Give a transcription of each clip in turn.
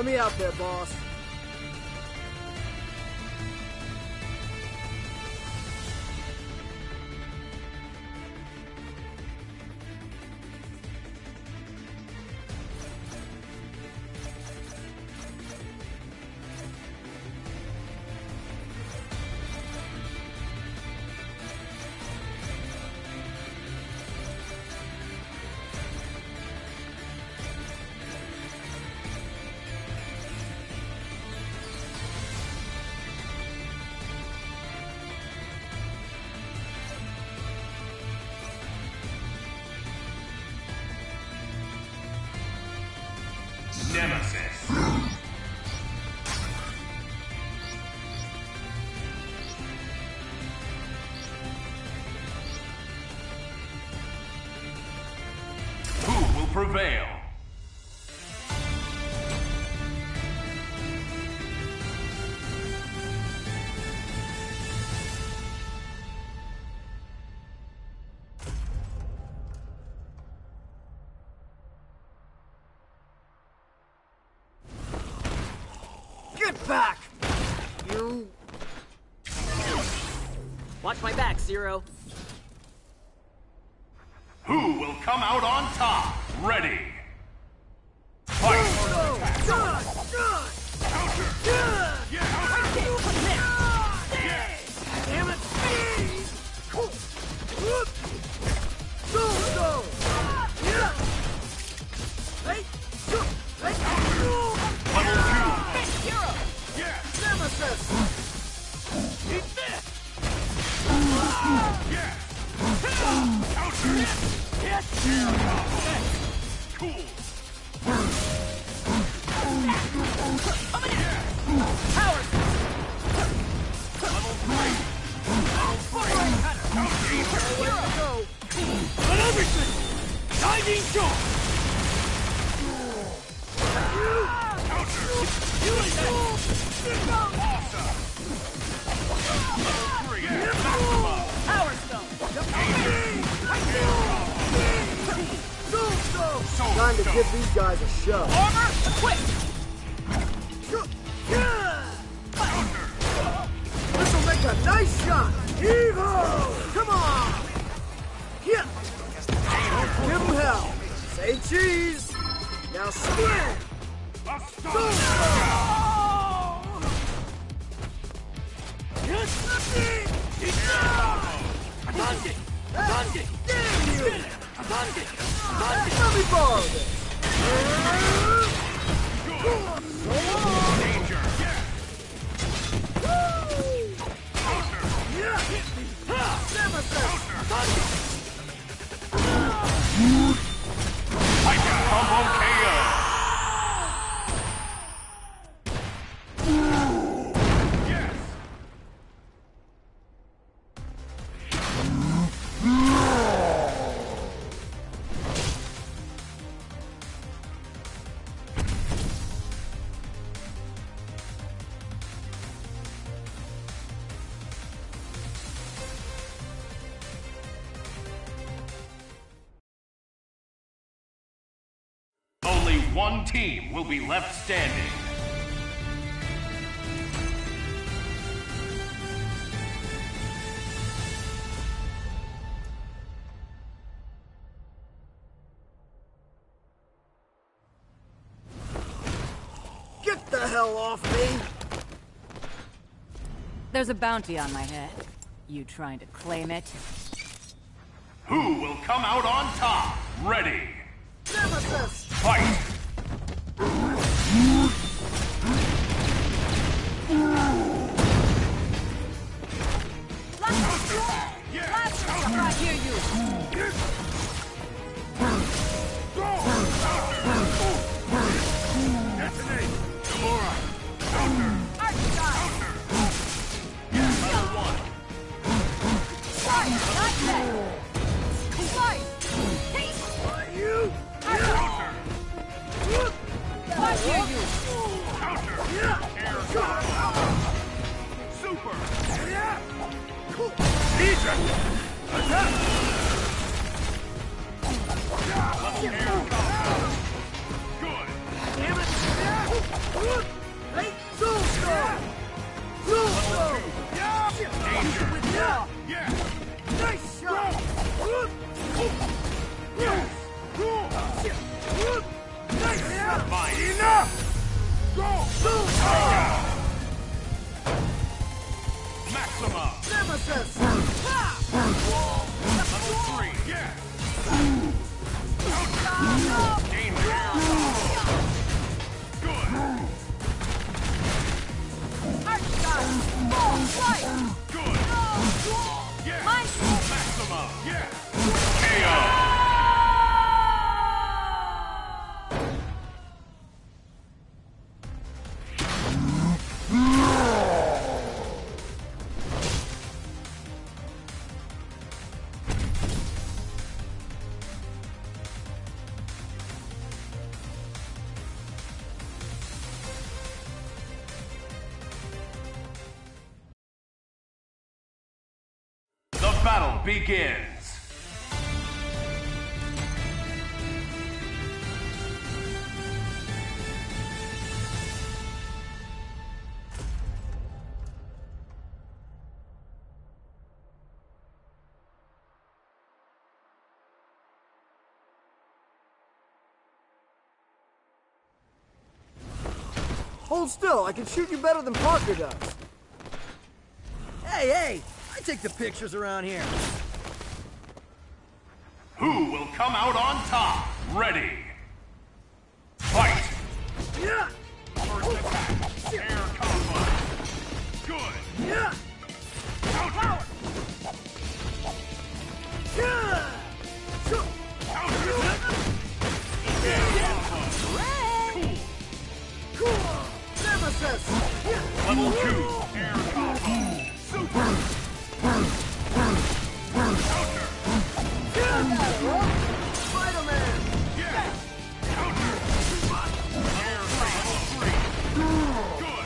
Let me out there, boss. Nemesis. Who will prevail? Get back! You... Watch my back, Zero. Who will come out on top? Ready. Fight! Counter! Damn it! Go! Hey! Level 2. Nemesis! Eat this! Yeah! Counter! Cool! Power! Level 3. Go! On everything! Diving shot! Counter! Awesome! Level 3. Maximum! Power Stone! Time to give these guys a show. Armor equipped! This'll make a nice shot! Evo! Come on! Yeah! Give him hell! Say cheese! Now swing! Let me borrow this! Danger! Hyper combo KO! Yes! Only one team will be left standing. Get the hell off me! There's a bounty on my head. You trying to claim it? Who will come out on top? Ready. Nemesis! Fight! I hear you. Detonate! Gamora! Counter! Counter! Yes, level 1. You! Counter! I hear you. Counter! Air shot! Super! Egypt! Attack! Level air combo! Good! Damn it! Hey, Soulstone! Soulstone! Danger. Yeah! Yeah. Nice shot! Yes! Nice shot! Fine. Enough. Go. Soulstone! Maxima. Nemesis! Level 3. Yeah. Danger. Good. Good. Yeah. Maxima. Yeah. KO. The battle begins. Hold still, I can shoot you better than Parker does. Hey, I take the pictures around here. Who will come out on top? Ready. Fight. Yeah! First attack. Air combo. Good. Yeah! Counter. Yeah! So- Counter. Air combo. Cool. Cool! Nemesis! Yeah! Level 2. Air combo. Super. Counter. Spider-Man! Yeah. Counter. Air combo. 3. Good.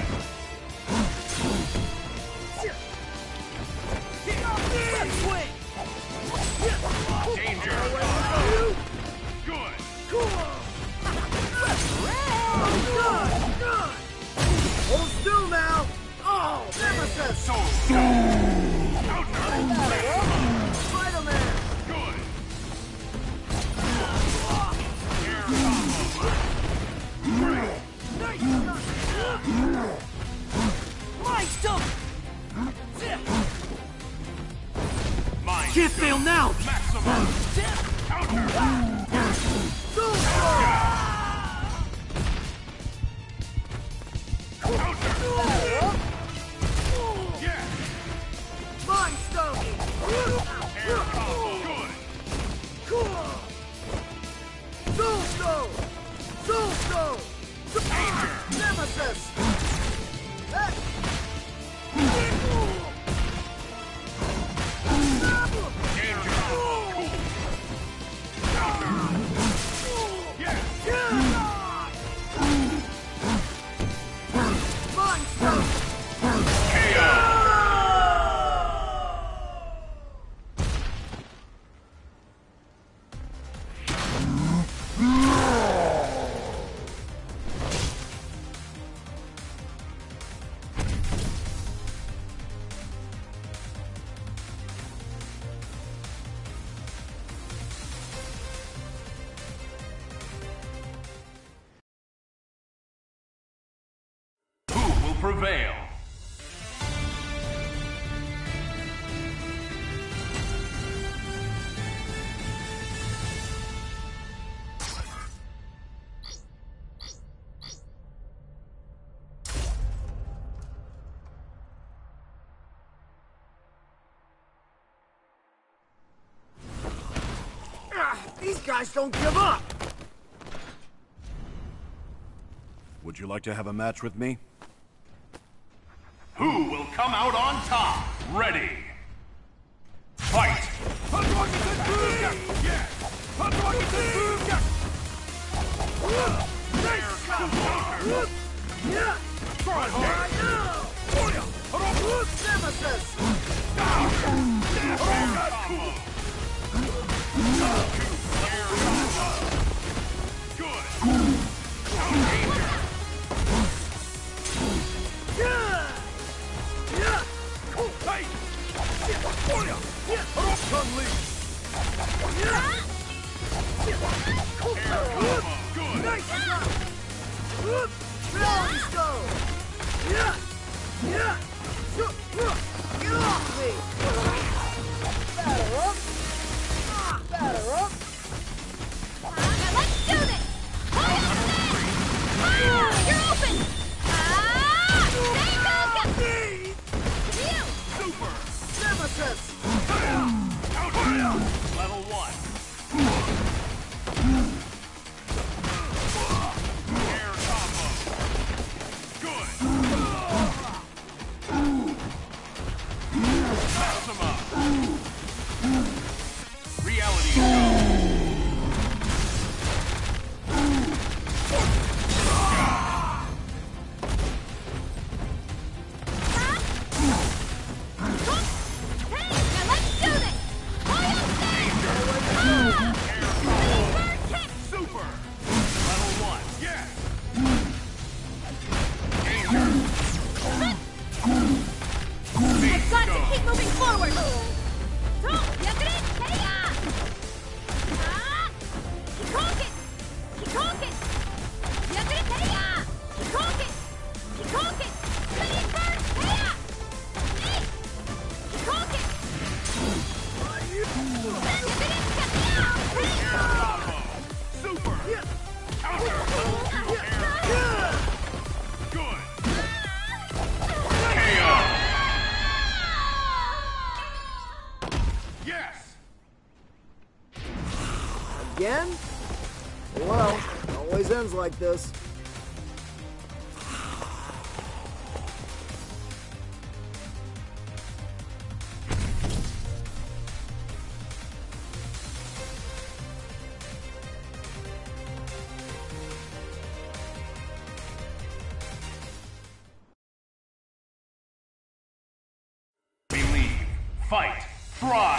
Swing! Danger. Good. Cool! Good! Good! Hold still now! Oh! Nemesis! So. Counter. Spider-Man! Good. Air combo. Great. Mind stone! Mind. Can't fail now! Maximum. Counter. Soulstone! Counter. Yeah. Mind stone! Air combo. Good. Cool! Soulstone! Soulstone! Danger. Nemesis! Hey! Danger. Cool. Counter. Yeah. Mind stone! KO. Who will prevail? These guys don't give up! Would you like to have a match with me? Who will come out on top? Ready. Fight. Yeah. Yeah! Try hard. Nemesis! Good. Danger. release. Nice shot! Reality stone! Yeah! Yeah! Get off me! Batter up! Batter up! Now let's do this! You're open! Super. Nemesis! Level 1. Air combo. Good. Maxima. Reality go. Super. Level 1. Yes. Danger. I've got to keep moving forward! Super. Counter. Good. KO. Yes. Again? Well, it always ends like this. Believe. Fight. Fry.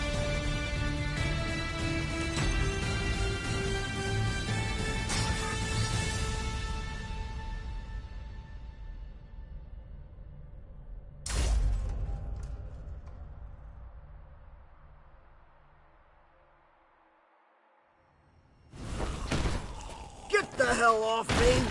Get the hell off me!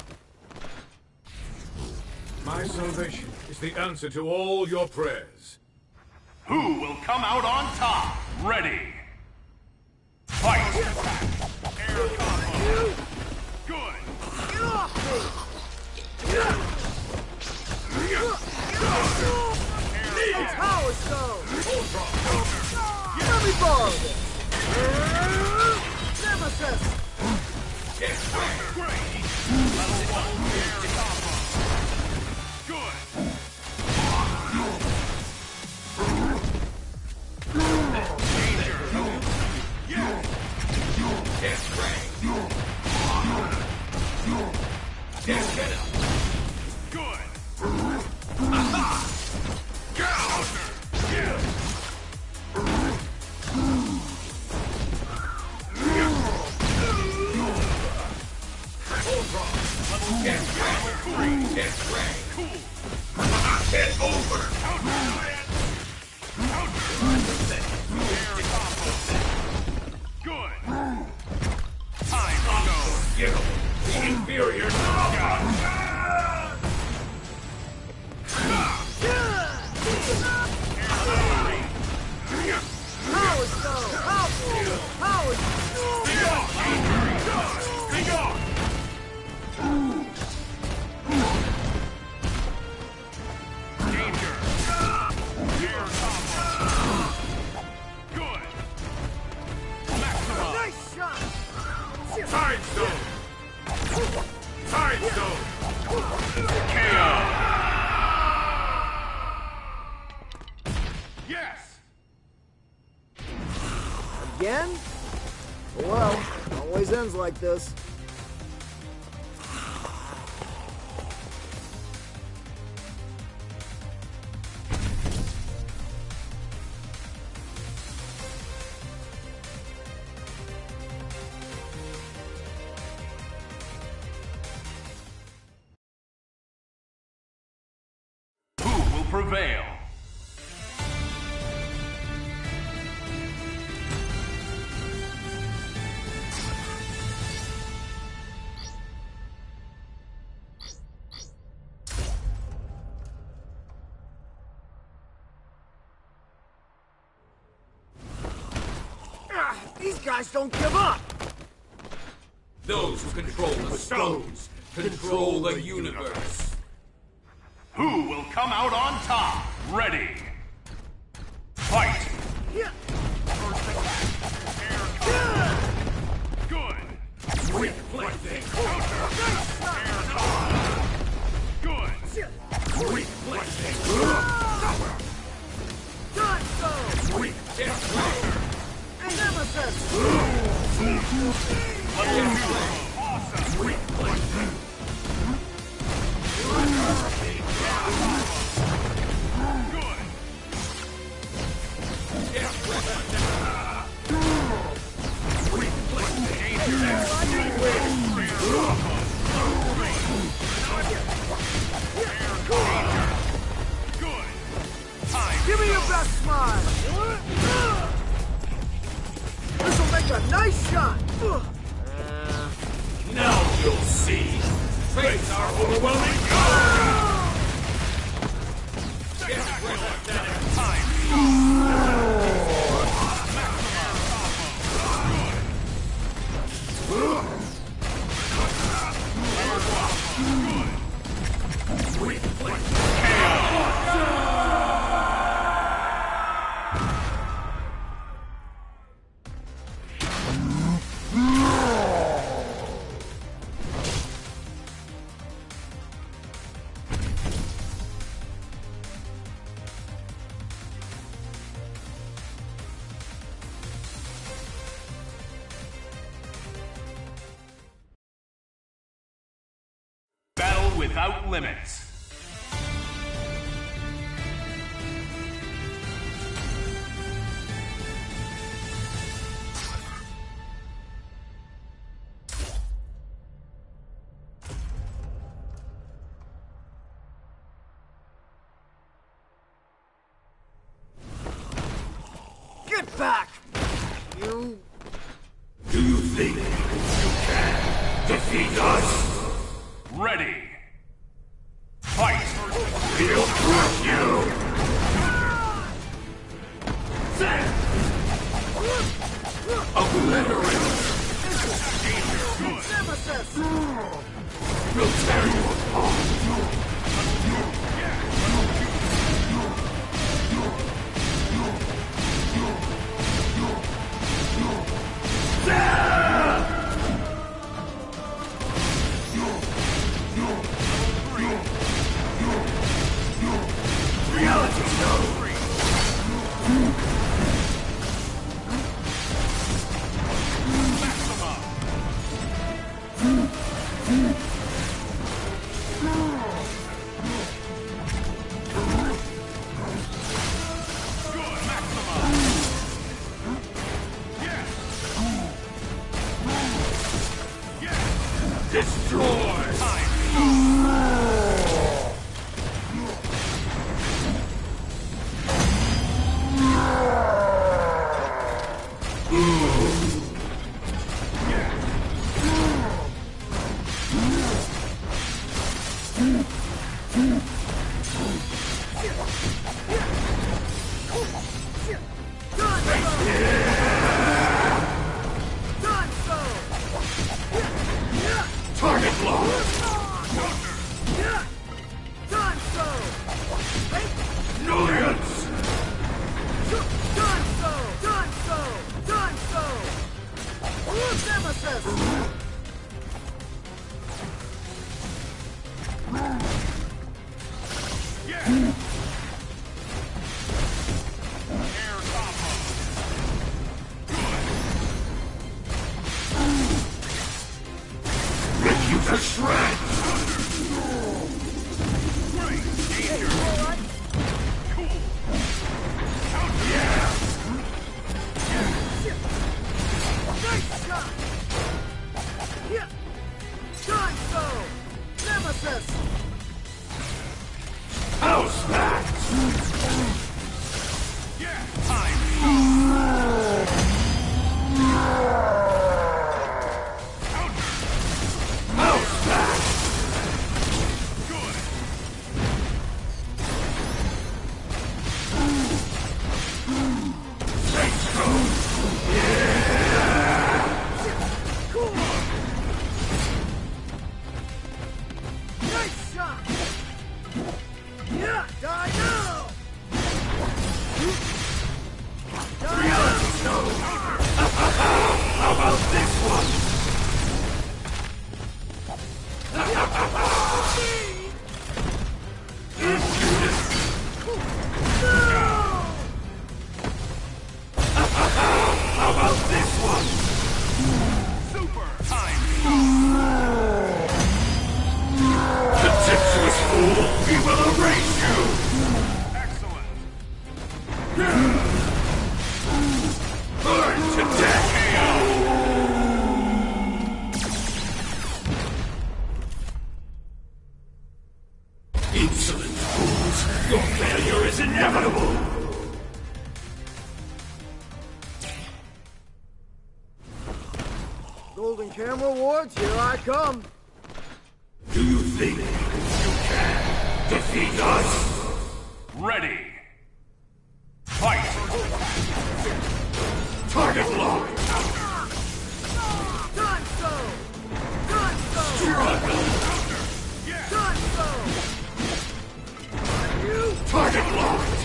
My salvation is the answer to all your prayers. Who will come out on top? Ready. Fight. Air combo. Good. Get off me! Get off me! Power stone! Let me borrow this! Nemesis! Great. Level 1. Air combo. Good. Danger. Yes. Good. Counter. Yes. It's over! Good. Time to go. You, the inferior Power stone! Power stone! Be gone. Danger. Air combo. Good. Maxima. Nice shot! Time stone! Time stone! KO. Yes. Again? Well, it always ends like this. Who will prevail? guys don't give up! Those who control the stones control the universe. Who will come out on top? Ready. Fight. Yeah. Good. Reflecting. Good. Reflecting. Done so! Reflecting. Nemesis! Awesome. Give me your best smile! This'll make a nice shot! Now you'll see. Face our overwhelming Battle without limits. Get back! You... Do you think you can defeat us? Ready. Fight. We'll crush you! Obliterate! Nemesis! We'll tear you apart! Reality stone! Destroy! Target locked! Done so! Millions! Done so! Done so! Done so! Nemesis! Air combo. Rip you to shreds! Nice shot! Yeah! Done so! Nemesis! House back! Yeah, time. House back! will erase you! Excellent. Burn to death! Insolent fools! Your failure is inevitable! Golden Camera Awards, here I come. Do you think you can defeat us? Ready. Fight. Target locked! Done so! Done so! Struggle! Done so! You Target locked!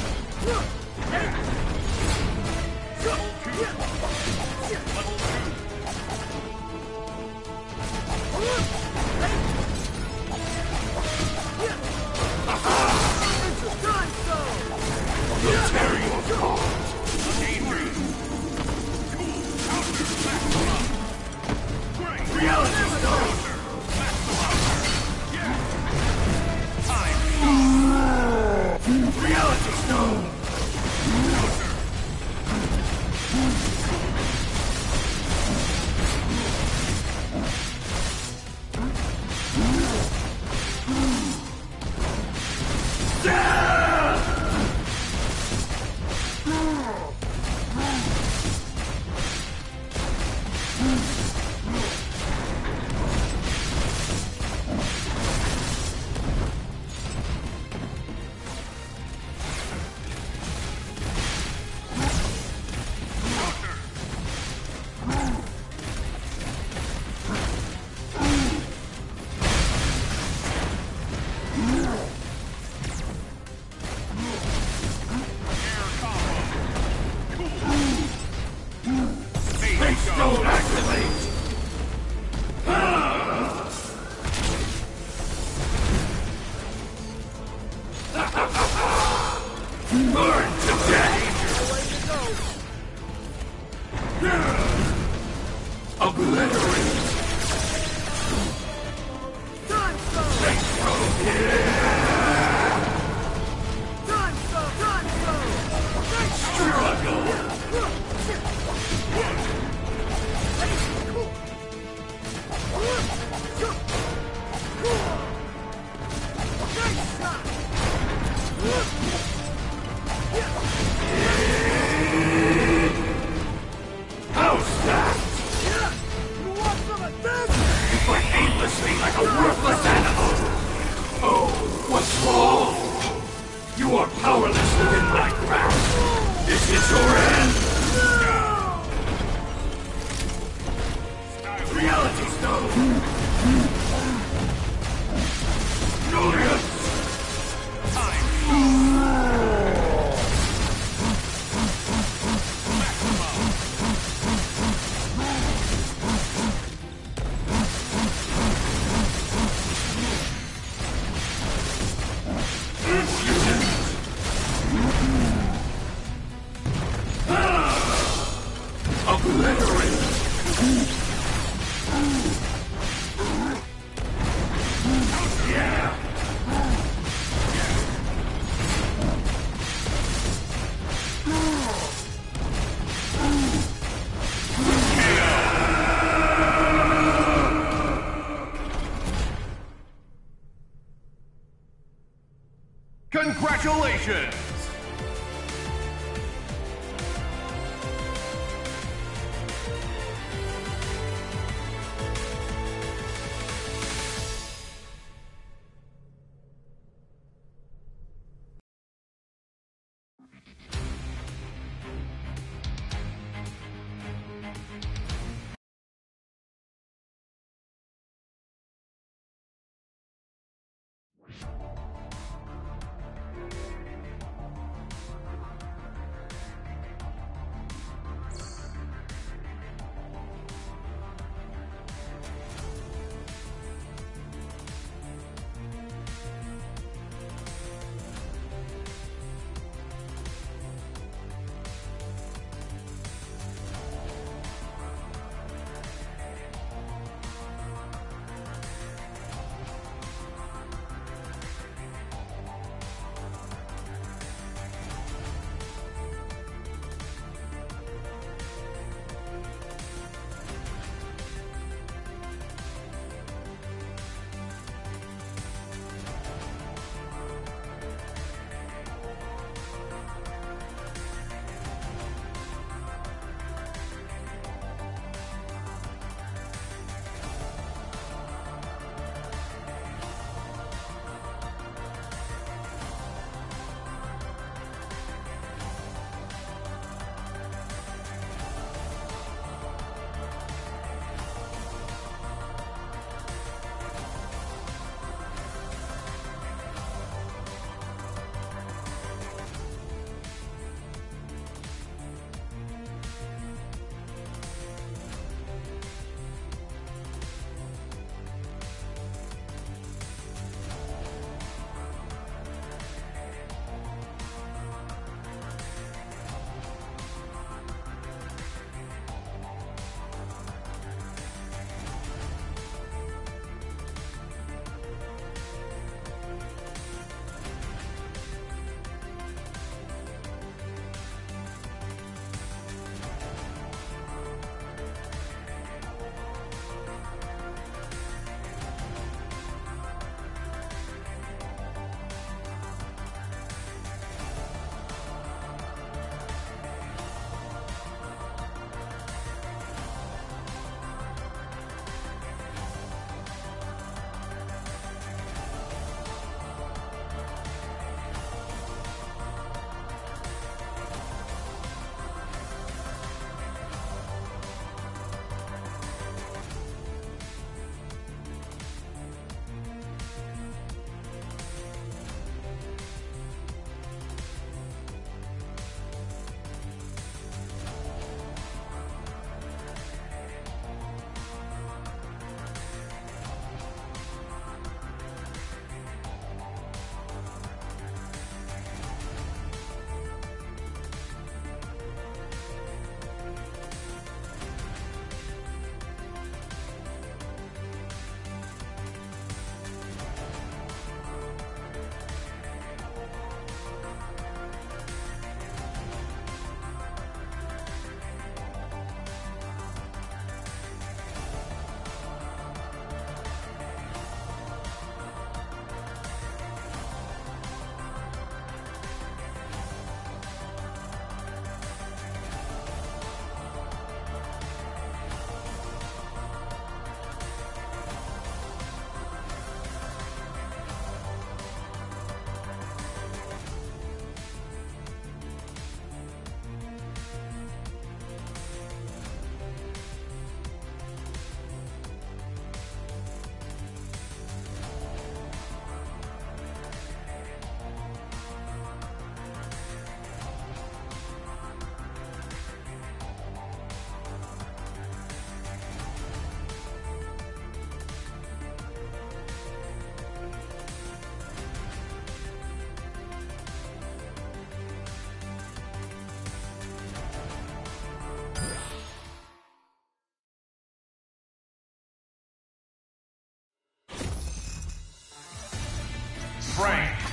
done so! We'll tear you apart! Reality Stone! Reality Stone! Stone activate! Burn to death! Obliterate! Done so! Done so! Done so! Struggle! How's that? You want some of this? You fight aimlessly like a worthless animal! Oh, what's wrong? You are powerless within my grasp! This is your end! Reality Stone! Glorious! Obliterate! Yeah! Congratulations!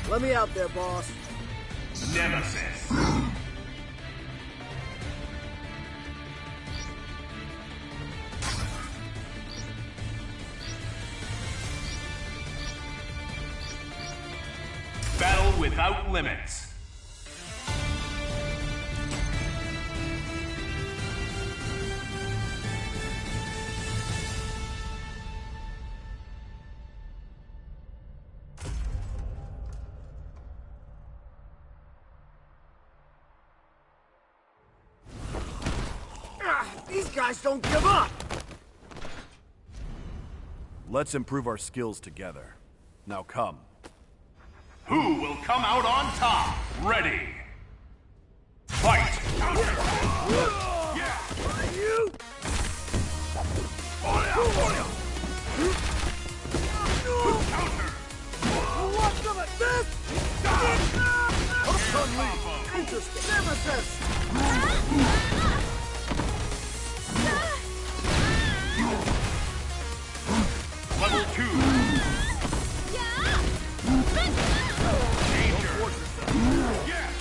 Let me out there, boss. Nemesis. Battle without limits. These guys don't give up! Let's improve our skills together. Now come. Who will come out on top? Ready. Fight! Counter! You! Counter! Want some of this? Interesting. Nemesis! Level 2. Danger. Yeah.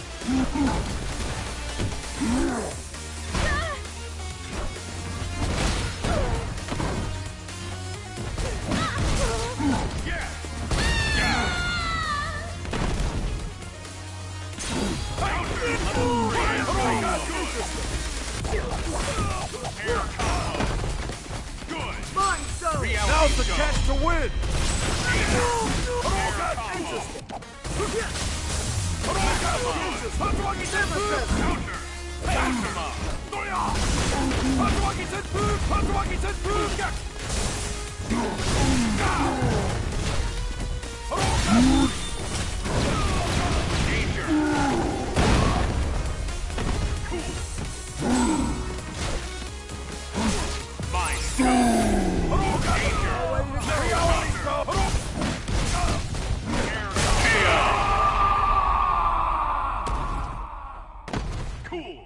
Yeah. Counter. Air combo. Good. Mind zone! Now's the chance to win! Cool.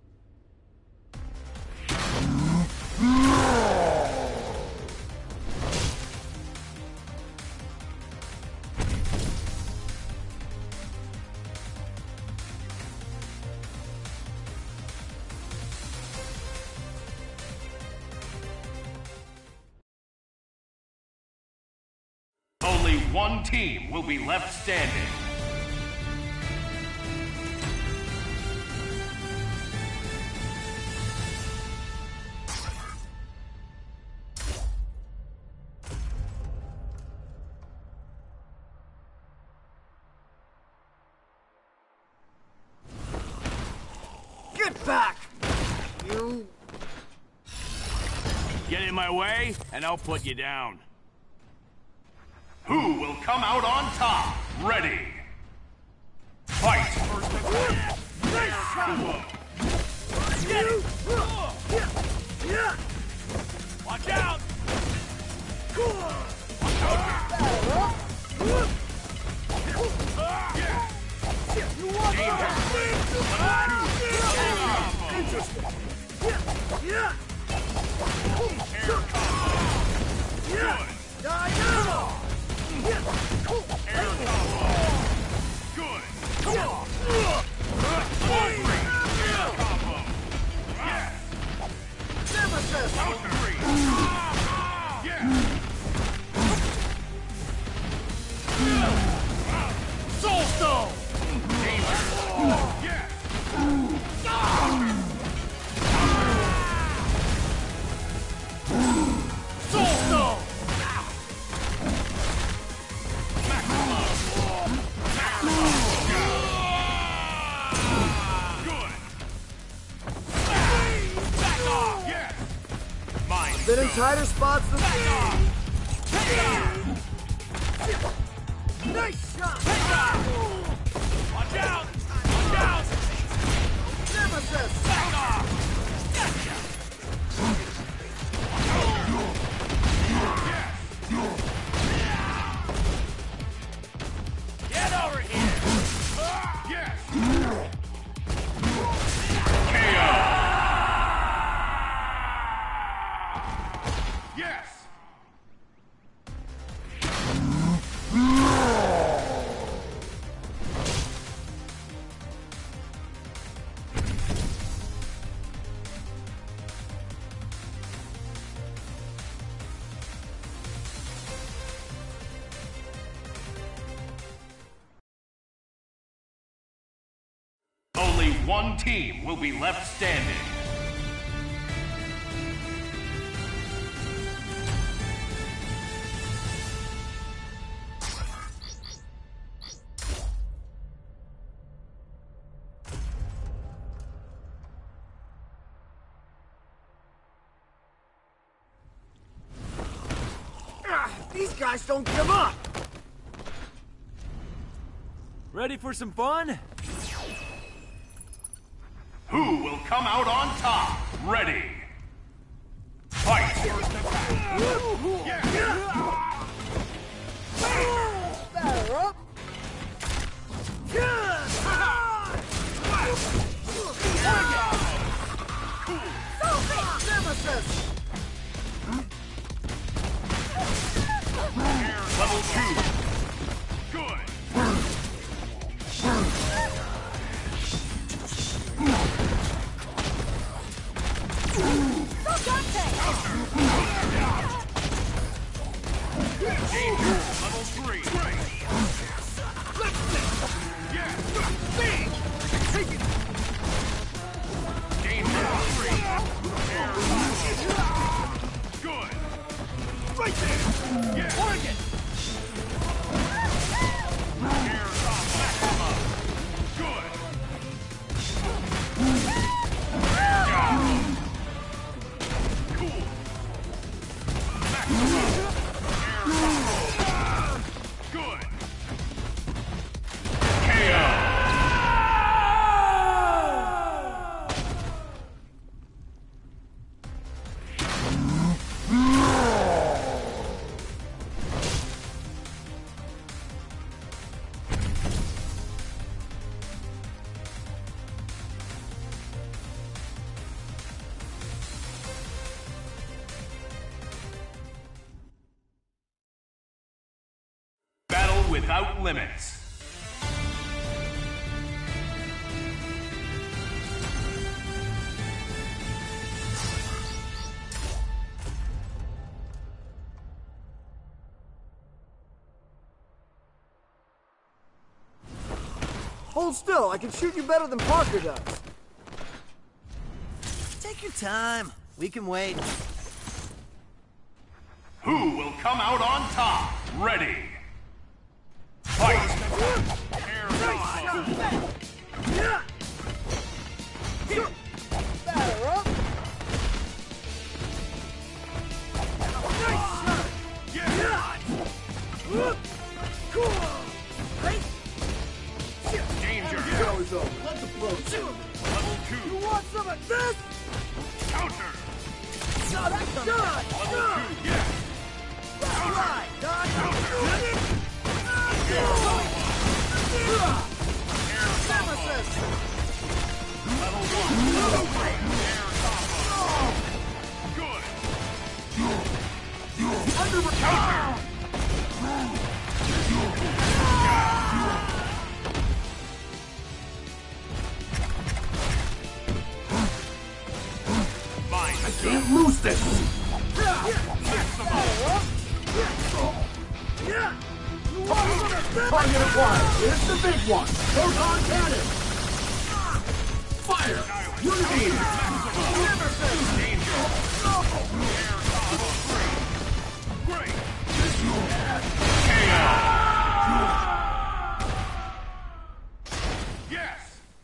Only one team will be left standing. Get back! You... Get in my way, and I'll put you down. Who will come out on top? Ready. Fight. Nice shot! You... Yeah! Watch out! You want Interesting. Yeah! Yeah! Die now! Air combo. Good. Air combo. Yeah. Nemesis! Counter. Yeah. Soul Stone! Danger. Yeah. Soul Stone! Good. Yeah. Been in tighter spots than Nice shot! Watch out! Watch out! Nemesis! Get over here! Yes. Yes. one team will be left standing. These guys don't give up! Ready for some fun? Who will come out on top? Ready. Fight! Batter up! Nemesis! Level 2. Good. Danger. Level 3. Danger. 3. Good. Right there. Yeah. Oregon. Air maximum. Good. Cool. Maximum. Air good. KO. Battle without limits. Hold still, I can shoot you better than Parker does. Take your time. We can wait. Who will come out on top? Ready. Fight! Air combo. Batter up! Nice shot! Yeah. Cool! Danger. Let the blow. Level You 2. want some of this? Counter. Shot! Level 2. Yeah. That's right! Counter. Nemesis! Level 1. Air combo. Good. Counter. Mine. Can't lose this! Target acquired! Here's the big one! Proton cannon! Fire! Unity! Danger. Air combo 3. Great. KO. Yes.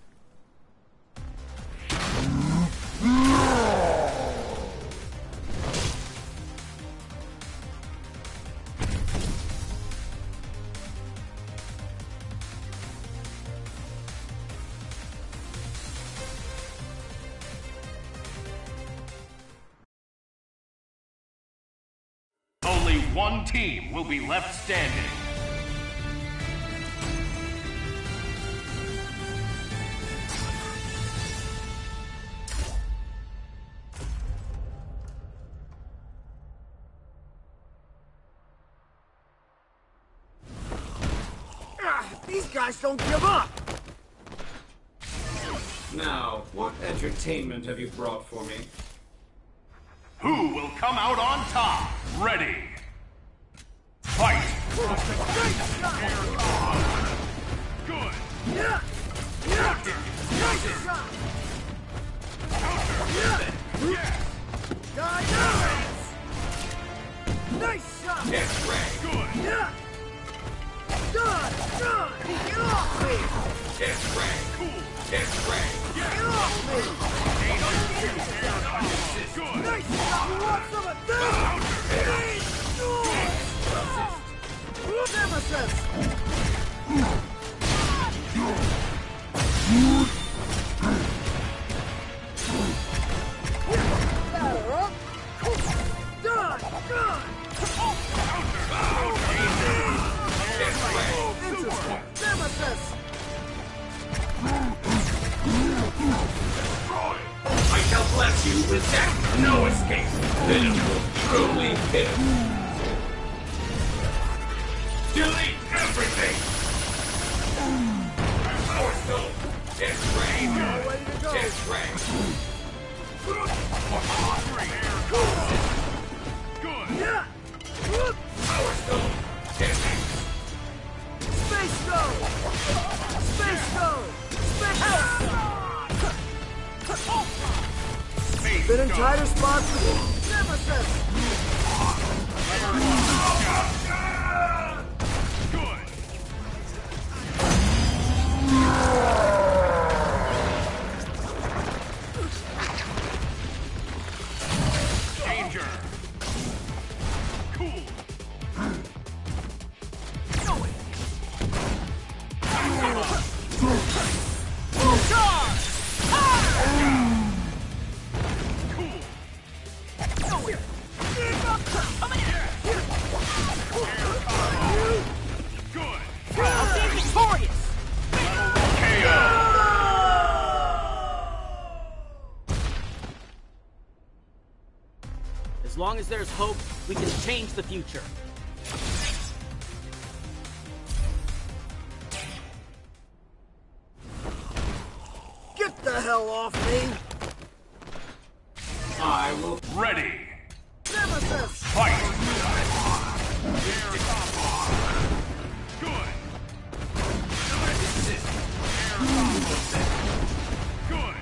Only one team will be left standing. These guys don't give up! Now, what entertainment have you brought for me? Who will come out on top? Ready. Fight. Air combo. Good. Yeah! Nice shot! Dynamics! Nice shot! Get ready. Good. Yeah! Done! Done! Get off me! Get ready. Cool. Get ready. Get off me! Good. Nice shot! You want some of this? Nemesis! Batter up! Done! Done! Interesting! Nemesis! I shall bless you with death. No escape. Then it will truly kill. Delete everything! Power Stone! Get ready! Ready to go! Get ready! Good. Yeah! Power Stone! Get ready! Space Go! Space Go! Space Been in tighter spots before. Nemesis! Good. Danger. Cool. Good. I'll be victorious! As long as there's hope, we can change the future. Get the hell off me! I will. Ready. Nemesis! Fight. Good. Good.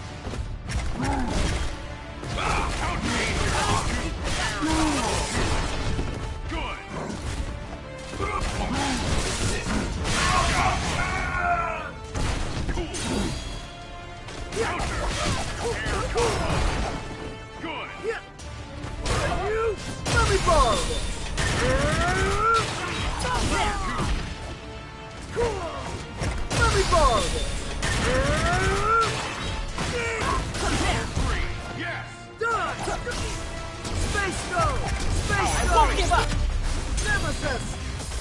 Good. Yeah! You! Let me borrow this! Cool! Let me borrow this! Yes. Done! Space Go! Space I Go! won't give up! Nemesis!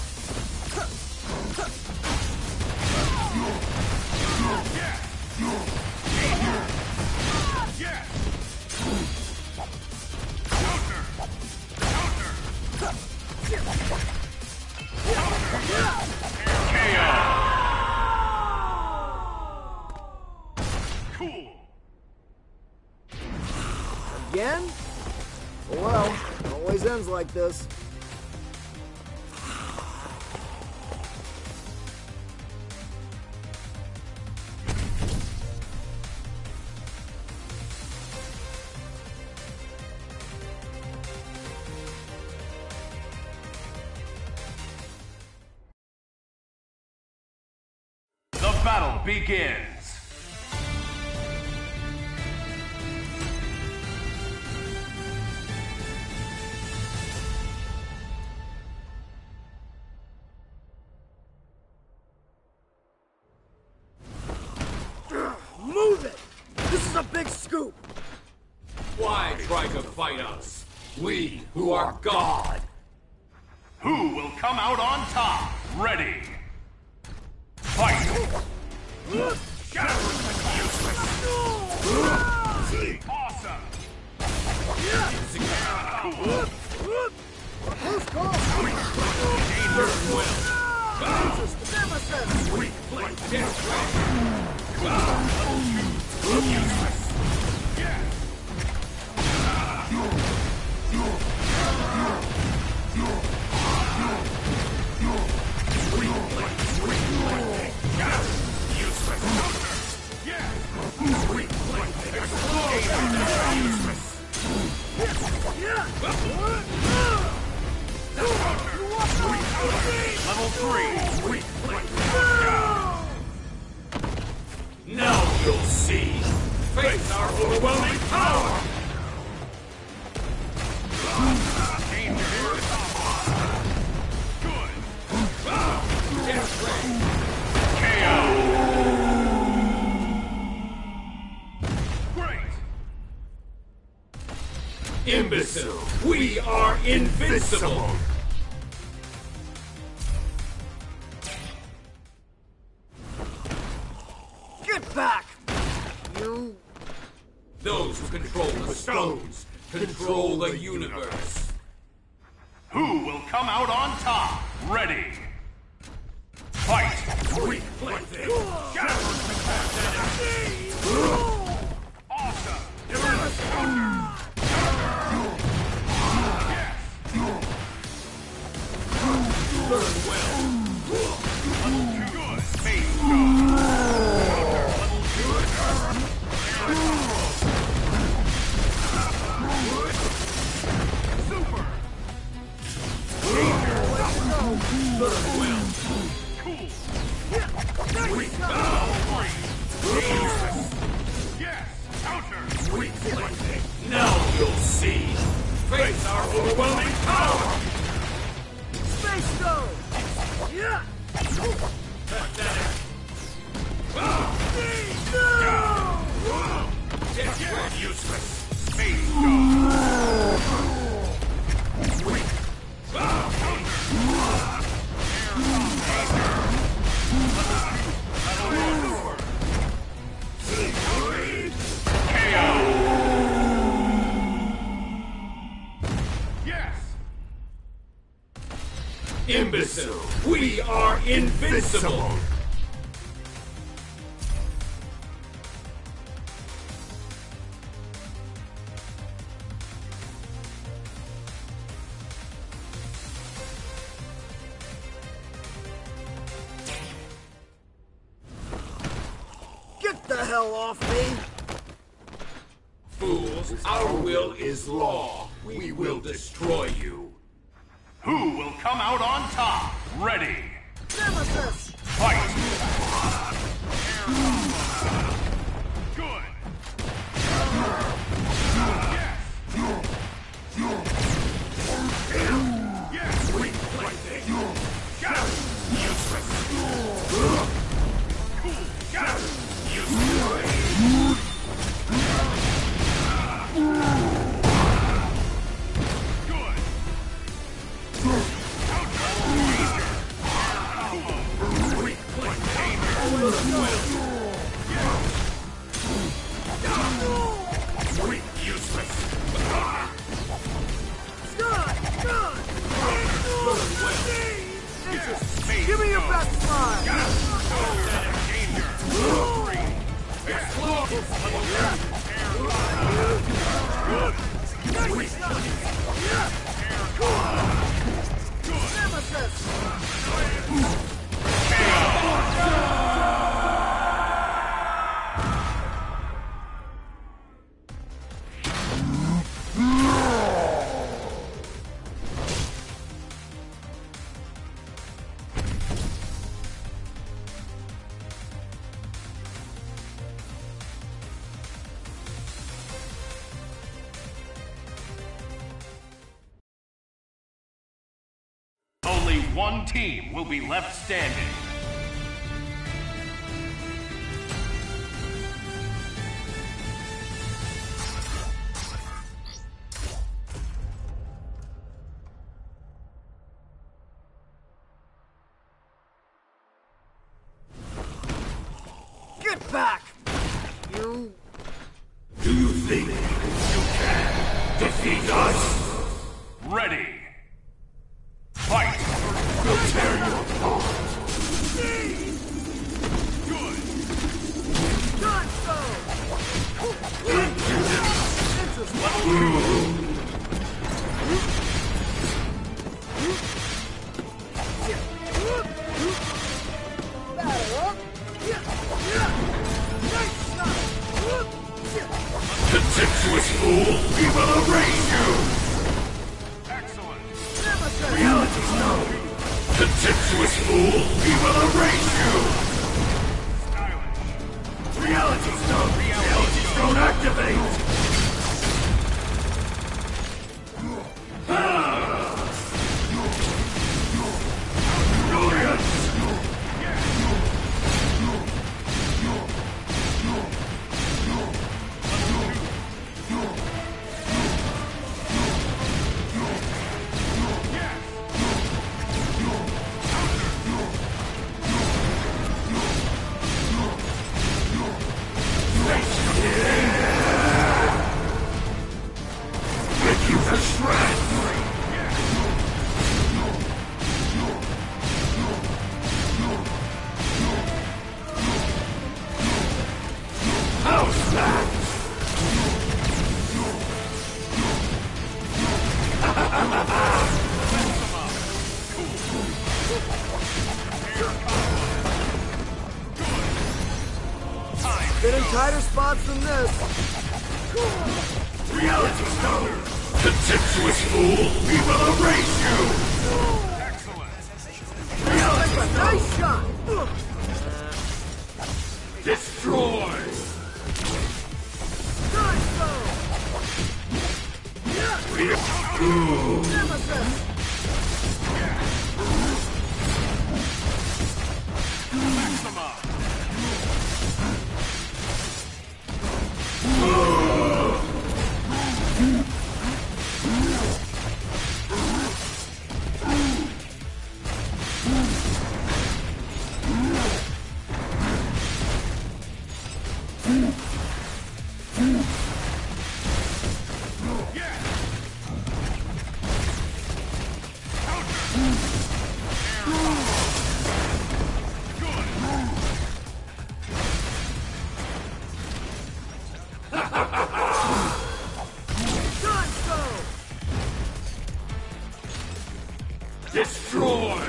Yes. Counter. Cool. Again? Well, it always ends like this. The battle begins. Move it! This is a big scoop! Why try to fight us? We who are God! Who will come out on top? Ready. Fight. Awesome. Who's call? Nemesis! Yes. Level 3. Now you'll see. Face our overwhelming power. Imbecile, we are invincible! Get back! You... Those who control the stones control the universe. Who will come out on top? Ready. Fight! Reflecting! Awesome! Burn well! Good! Face go! Super! Burn well! Cool! Yes! Counter! Reflecting! Now you'll see! Face our overwhelming power! Space Stone! Yeah! Pathetic! Useless! Face go! Imbecile, we are invincible! Get the hell off me! Fools, our will is law. We will destroy you. Who will come out on top? Ready. Nemesis! Fight! Good. Yes. Reflecting! Got it. Useless! Cool. Got it. Good. Useless! Give me your best smile! Only one team will be left standing. Get back! You... Do you think you can defeat us? Ready. Fight! We'll tear you apart! Good. Done so! Contemptuous fool! We will erase you! Excellent. Reality's known! Contemptuous fool! We will erase you! Reality Stone! Reality Stone activate! Glorious! Been in tighter spots than this. Reality Stone! Contemptuous fool! We will erase you! That's a nice shot. Destroy! Time Stone. Nemesis. Destroy!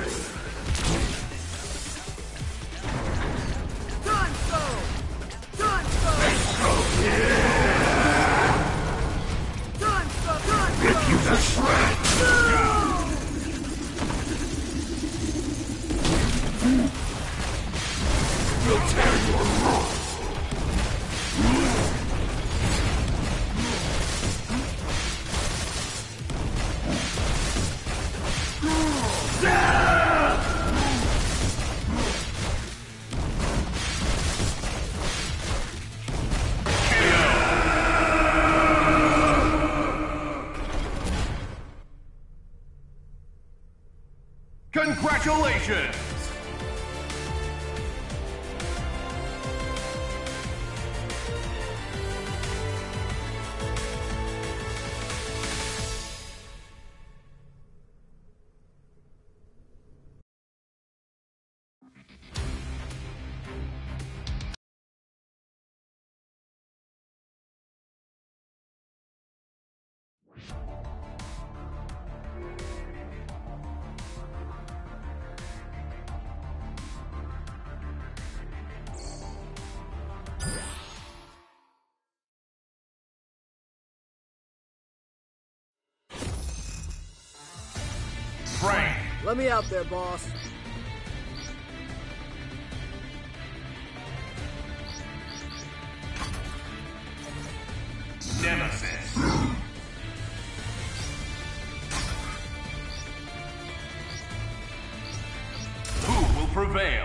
Time Stone. Time Stone. Time Stone. Time Rip you Stone. to shreds! We'll tear your roots! Congratulations! Frank. Let me out there, boss. Nemesis. Who will prevail?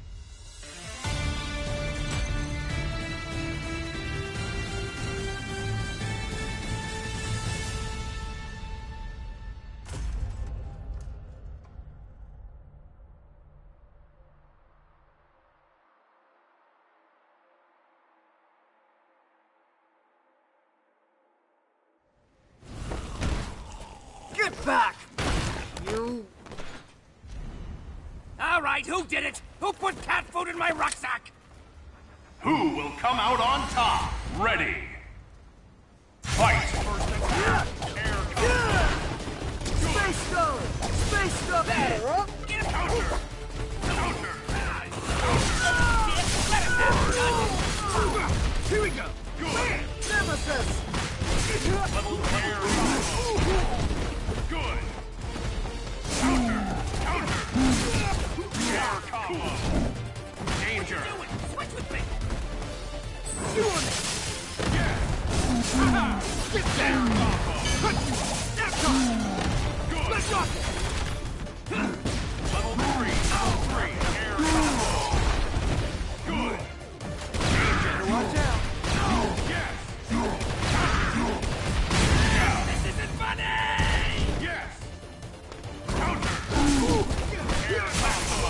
Get back! You... All right, who did it? Who put cat food in my rucksack? Who will come out on top? Ready. Fight! Space Stone! Space Stone! There! Get him! Counter! Counter! Here we go! Nemesis! Level air combo. Good. Counter! Counter! Get down! Snap time! Good. Let's go! Level 3. Air combo. Good. Better watch out. Yes. This isn't funny! Yes. Counter. Air combo.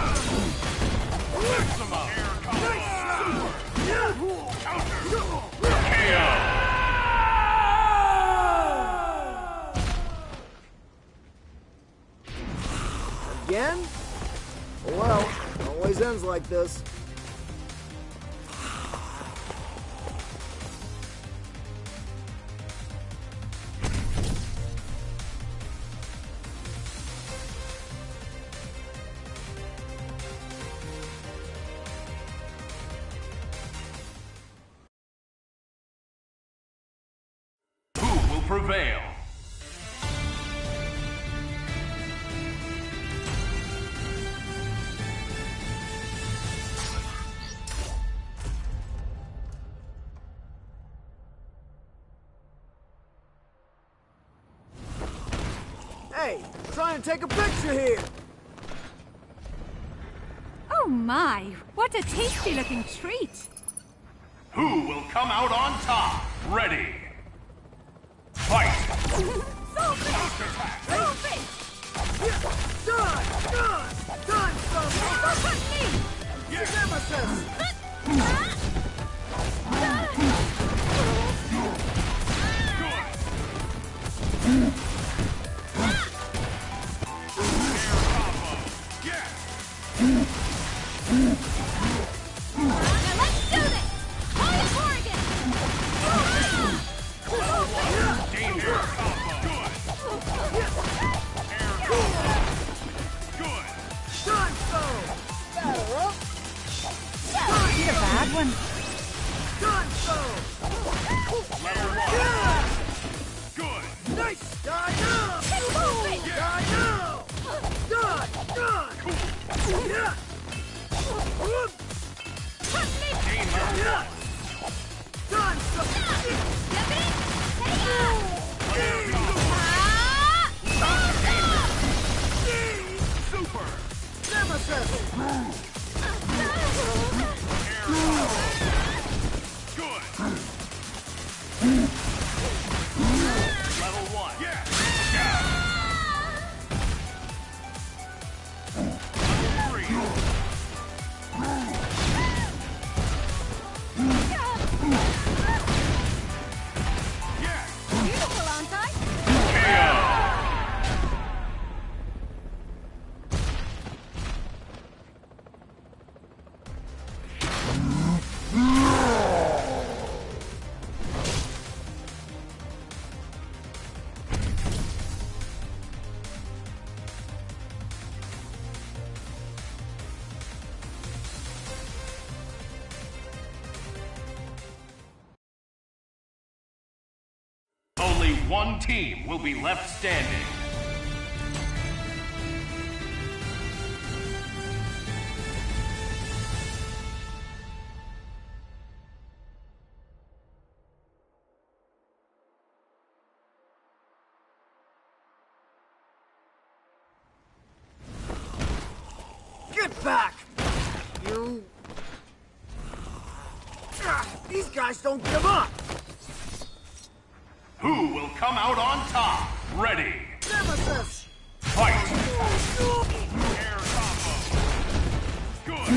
Maximum. Air combo. Counter. KO. Again? Well, always ends like this. Who will prevail? Hey, trying to take a picture here. Oh my, what a tasty looking treat. Who will come out on top? Ready. Fight. Counterattack. Done! Done, son! Yes. Nemesis! Good. Air combo. Yes. Now let's do this! Hold it, Oregon! Danger combo. Good. Air combo. Good. Done, son! Batter up! Need a bad one. Done, son! Level 1. Yeah! Good. Nice! Die now! Die now! Done! Yeah! Whoop! Danger. Yeah! Done, son! Super. Nemesis! Air combo. Good. Level 1. Yes. Level 3. Yes. Beautiful, aren't I? KO. Only one team will be left standing. Get back! You... These guys don't give up! Who will come out on top? Ready. Nemesis! Fight. Air combo. Good.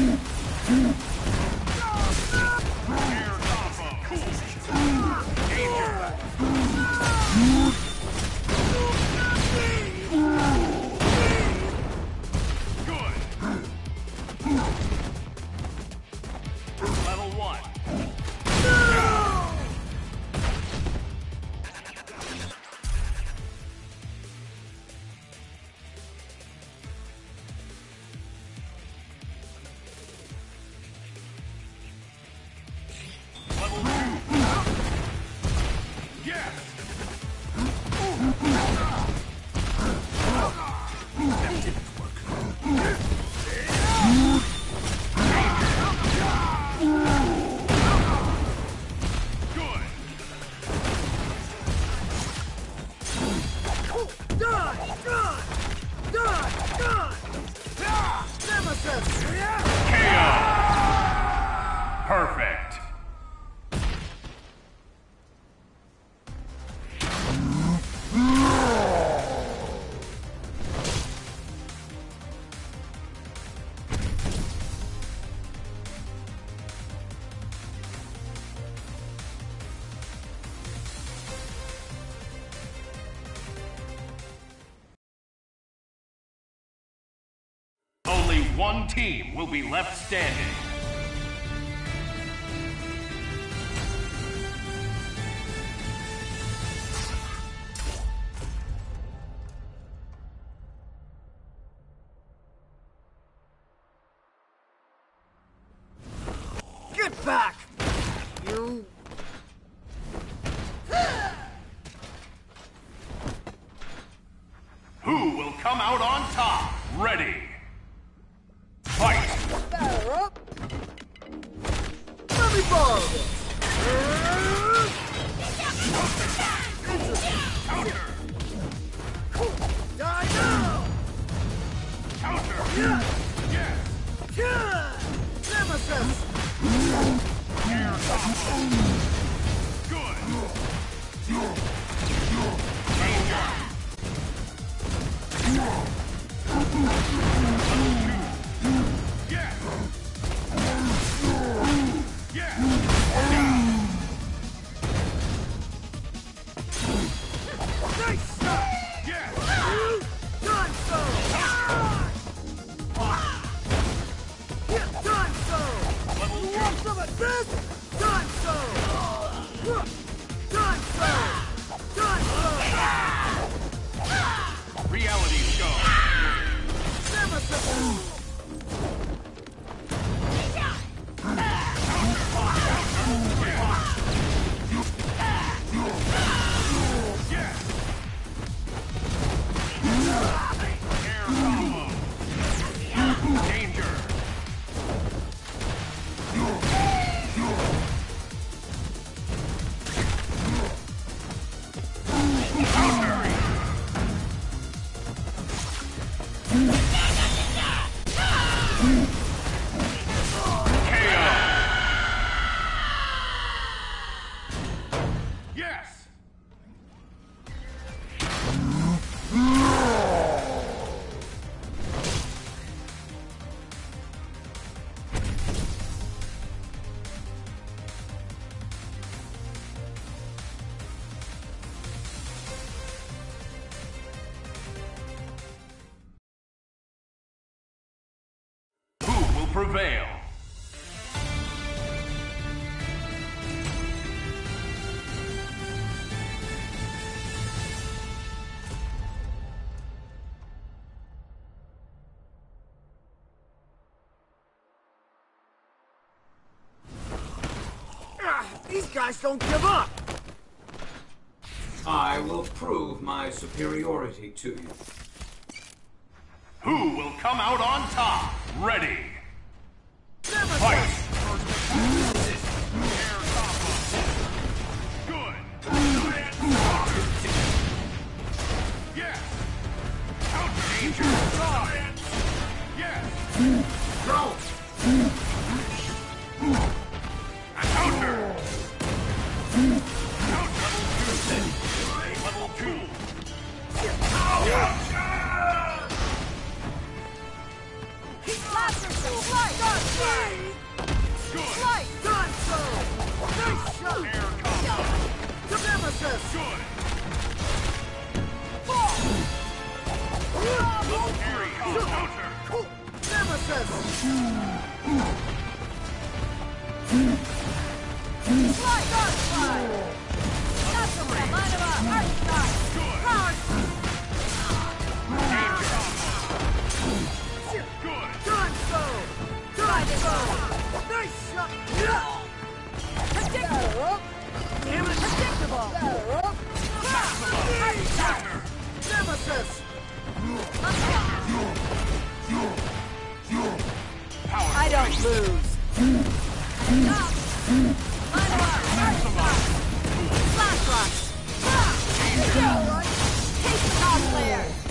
Air combo. Danger. Good. Level 1. Level 2. Yes. Good. Done! Nemesis! KO! Perfect. Only one team will be left standing. Get back! You... Who will come out on top? Ready. Fight! Batter up! Let me borrow this! Counter! Die now! Counter! Yeah! Yes! Yeah! Nemesis! Air combo! Good! Danger! Yes! Yes! Nice shot! Yes! Done so! Yeah, done so! Level You want some of this? Done so! Done so! Done so! Reality show! Nemesis! Yes! Air combo! Danger! Counter! KO! Yes! Who will prevail? These guys don't give up! I will prove my superiority to you. Who will come out on top? Ready. Fight! Air combo. Good. Yes. Counter. Danger. Yes. Go! Counter. Level 2. Good. Done so! Nice shot! Air combo. To Nemesis! Good. Level 3. Counter. Nemesis! Good. Done so! Done so! Nice shot! Batter up! Damn it, predictable. Batter up! Counter. Nemesis! Power. I don't lose. Flash rush. Take the cosplayer.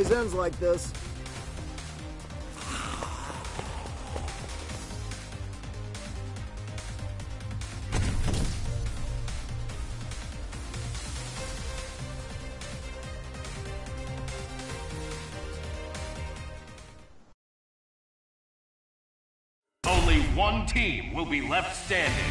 always ends like this. Only one team will be left standing.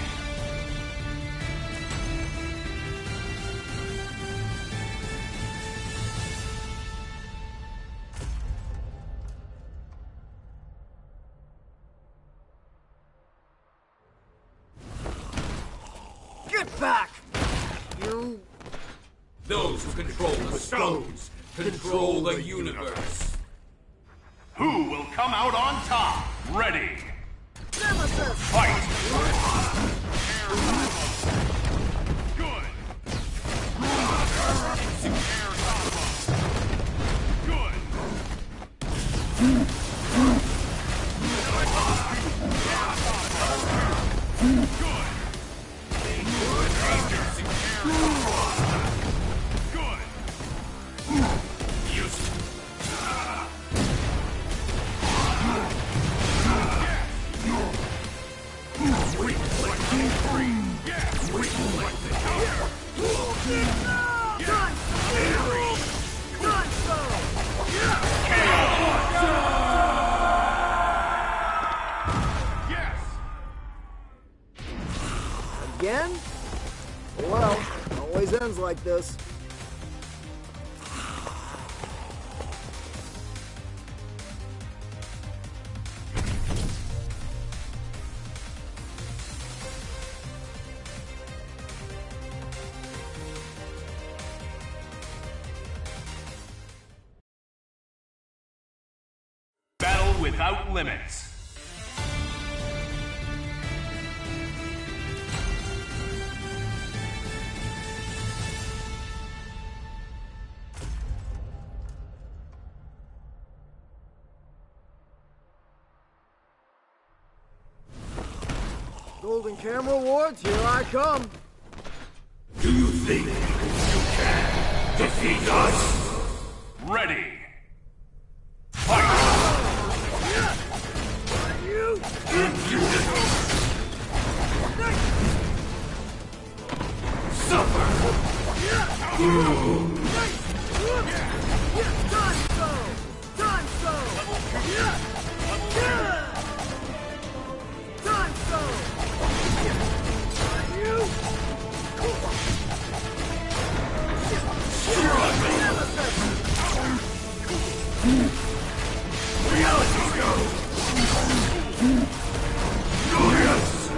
Get back! You... Those who control the stones control the universe. Who will come out on top? Ready. Nemesis! Fight! Good. Again? Well, always ends like this. Battle without limits. Golden Camera Awards, here I come. Do you think you can defeat us? Ready. You... Suffer! Reality go! Glorious!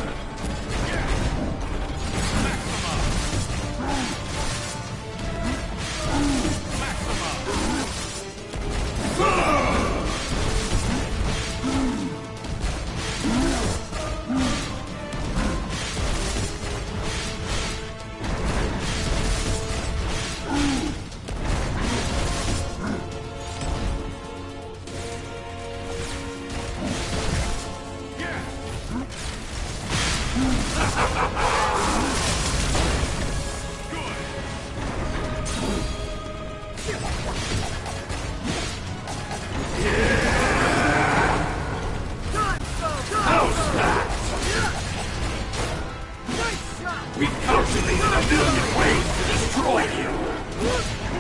We calculated a million ways to destroy you!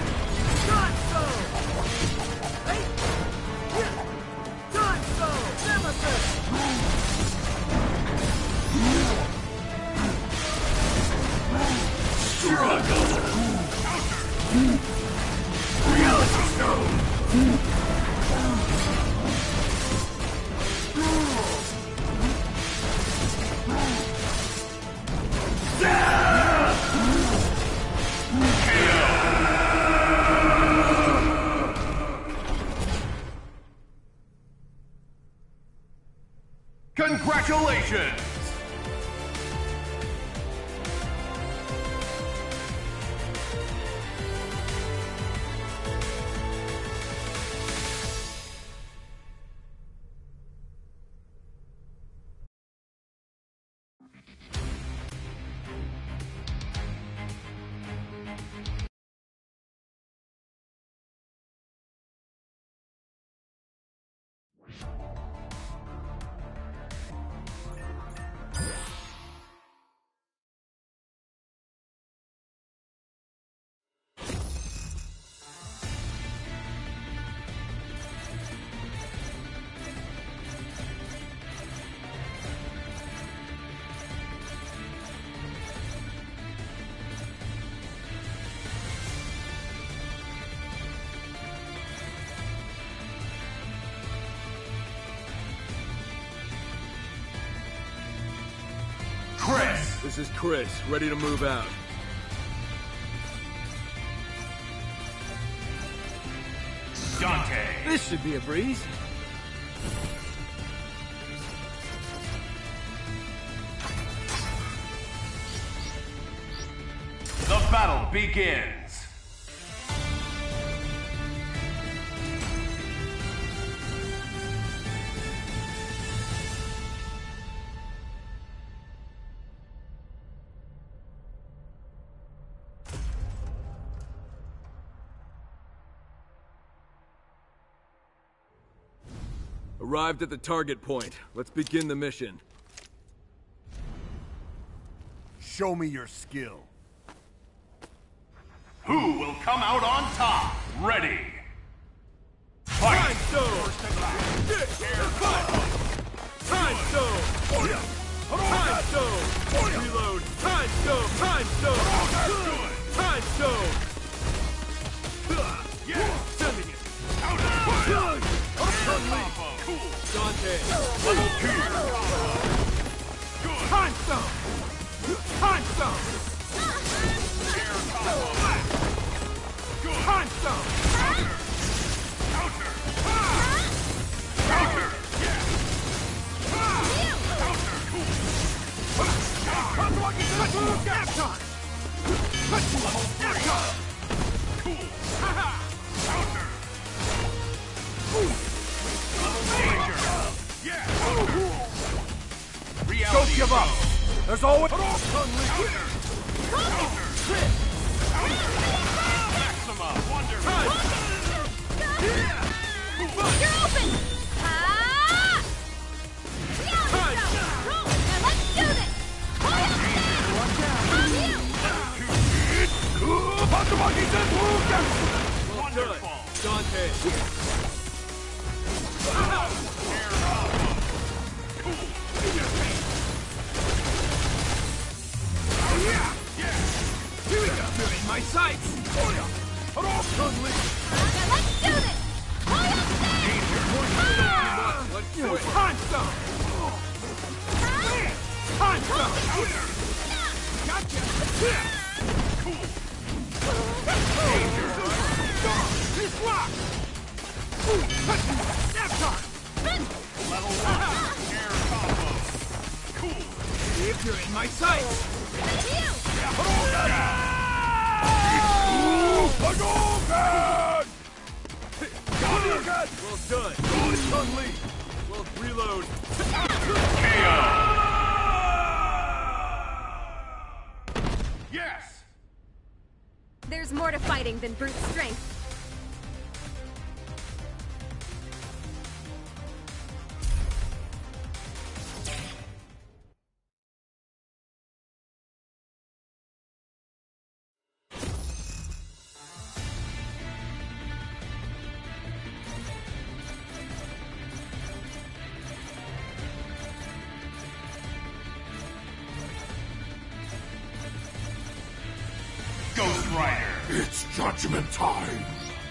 Struggle! Reality stone! Congratulations! Chris! This is Chris, ready to move out. Dante! This should be a breeze. The battle begins! Arrived at the target point. Let's begin the mission. Show me your skill. Who will come out on top? Ready! Fight! Time stone! Time stone! Time stone! Reload! Time stone! Time stone! Time stone! Sending it! Dante! Level 2! Time stone! Time stone! Time stone! Counter! Counter! Yeah! Don't give up! There's always... Maxima! Wonder! You're open! Ah! Now let's do this! Wonderful! Dante! Here we go! You're in my sights! Now let's do this! Let's do it! Time stone! Time stone! Gotcha! This rock! Snap time! Level 1! Air combo! Cool! If you're in my sights! Well done! Well, reload! KO! Yes! There's more to fighting than brute strength. Ghost Rider! It's judgment time!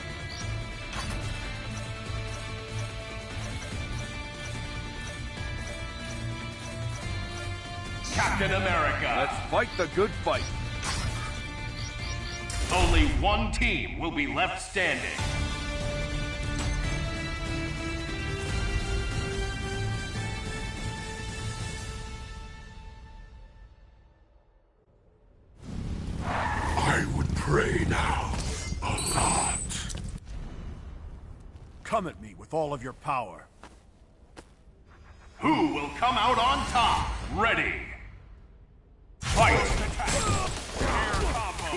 Captain America! Let's fight the good fight! Only one team will be left standing. I would pray now. A lot. Come at me with all of your power. Who will come out on top? Ready! Fight! Air combo!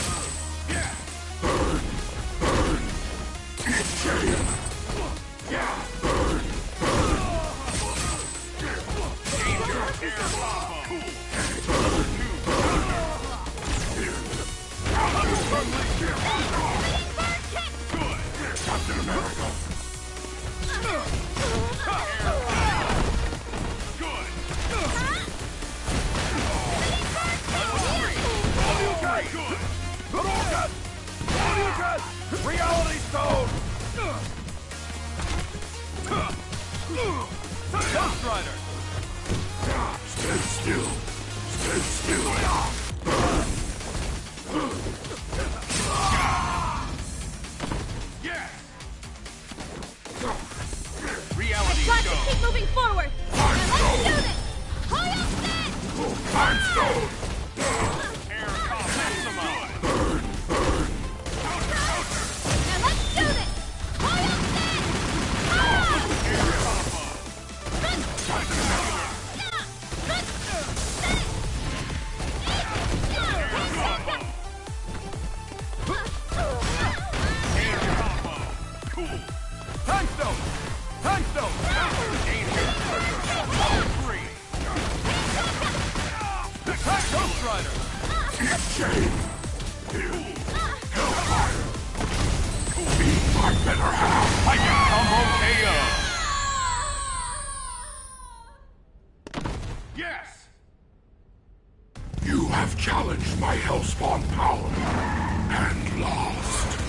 Burn! Burn! Eat jail! Yeah! Captain America. Reality Stone! Ghost Rider! Stay still. Stay still. Yes! Reality Got to Stone! keep moving forward. Now let's do this. Hold up, Time Stone. Air Maxima! Now let's do this. Hold up, Air Combo! Air Combo! Cool! Time Stone! Time Stone! Three! Ghost Rider! Shame. Hellfire. Be my better half. Tiger Combo KO! Yes! You have challenged my Hellspawn power and lost.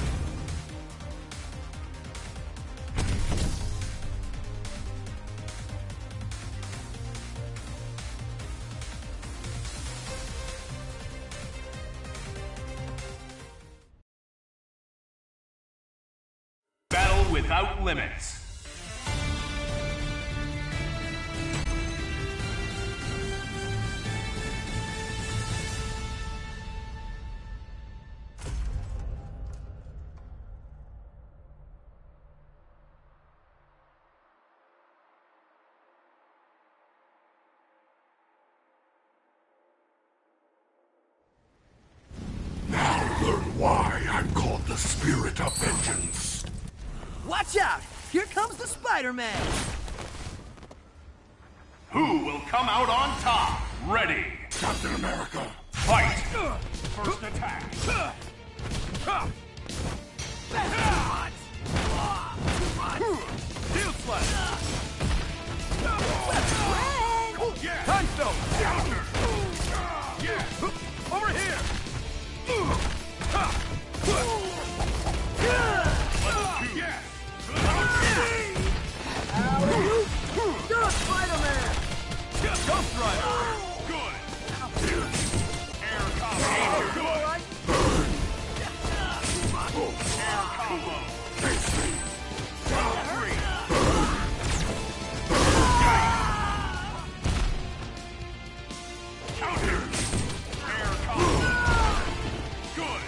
Battle without limits. Now learn why I'm called the Spirit of Vengeance. Watch out! Here comes the Spider-Man! Who will come out on top? Ready! Captain America. Fight! First attack! Shield Slash! Yes! Time Stone! Counter! Yes! Over here! Yes! Go, Spider-Man! Ghost Rider! Good! Air combo! Good! Alright? Air combo! Face me. Three! Counter! Air combo! Good!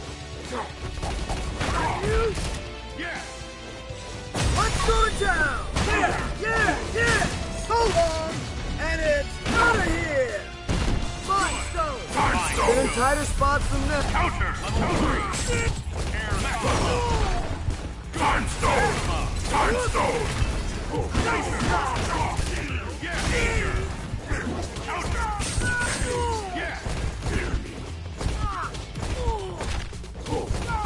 Yes! Let's go to town! Yeah! Hold on! And it's out of here! Mind Stone! Time Get in Stone. tighter spots than this! Counter! Level 3! Air combo! Time Stone. Time Stone. Yes! Danger! Counter! Yes! KO!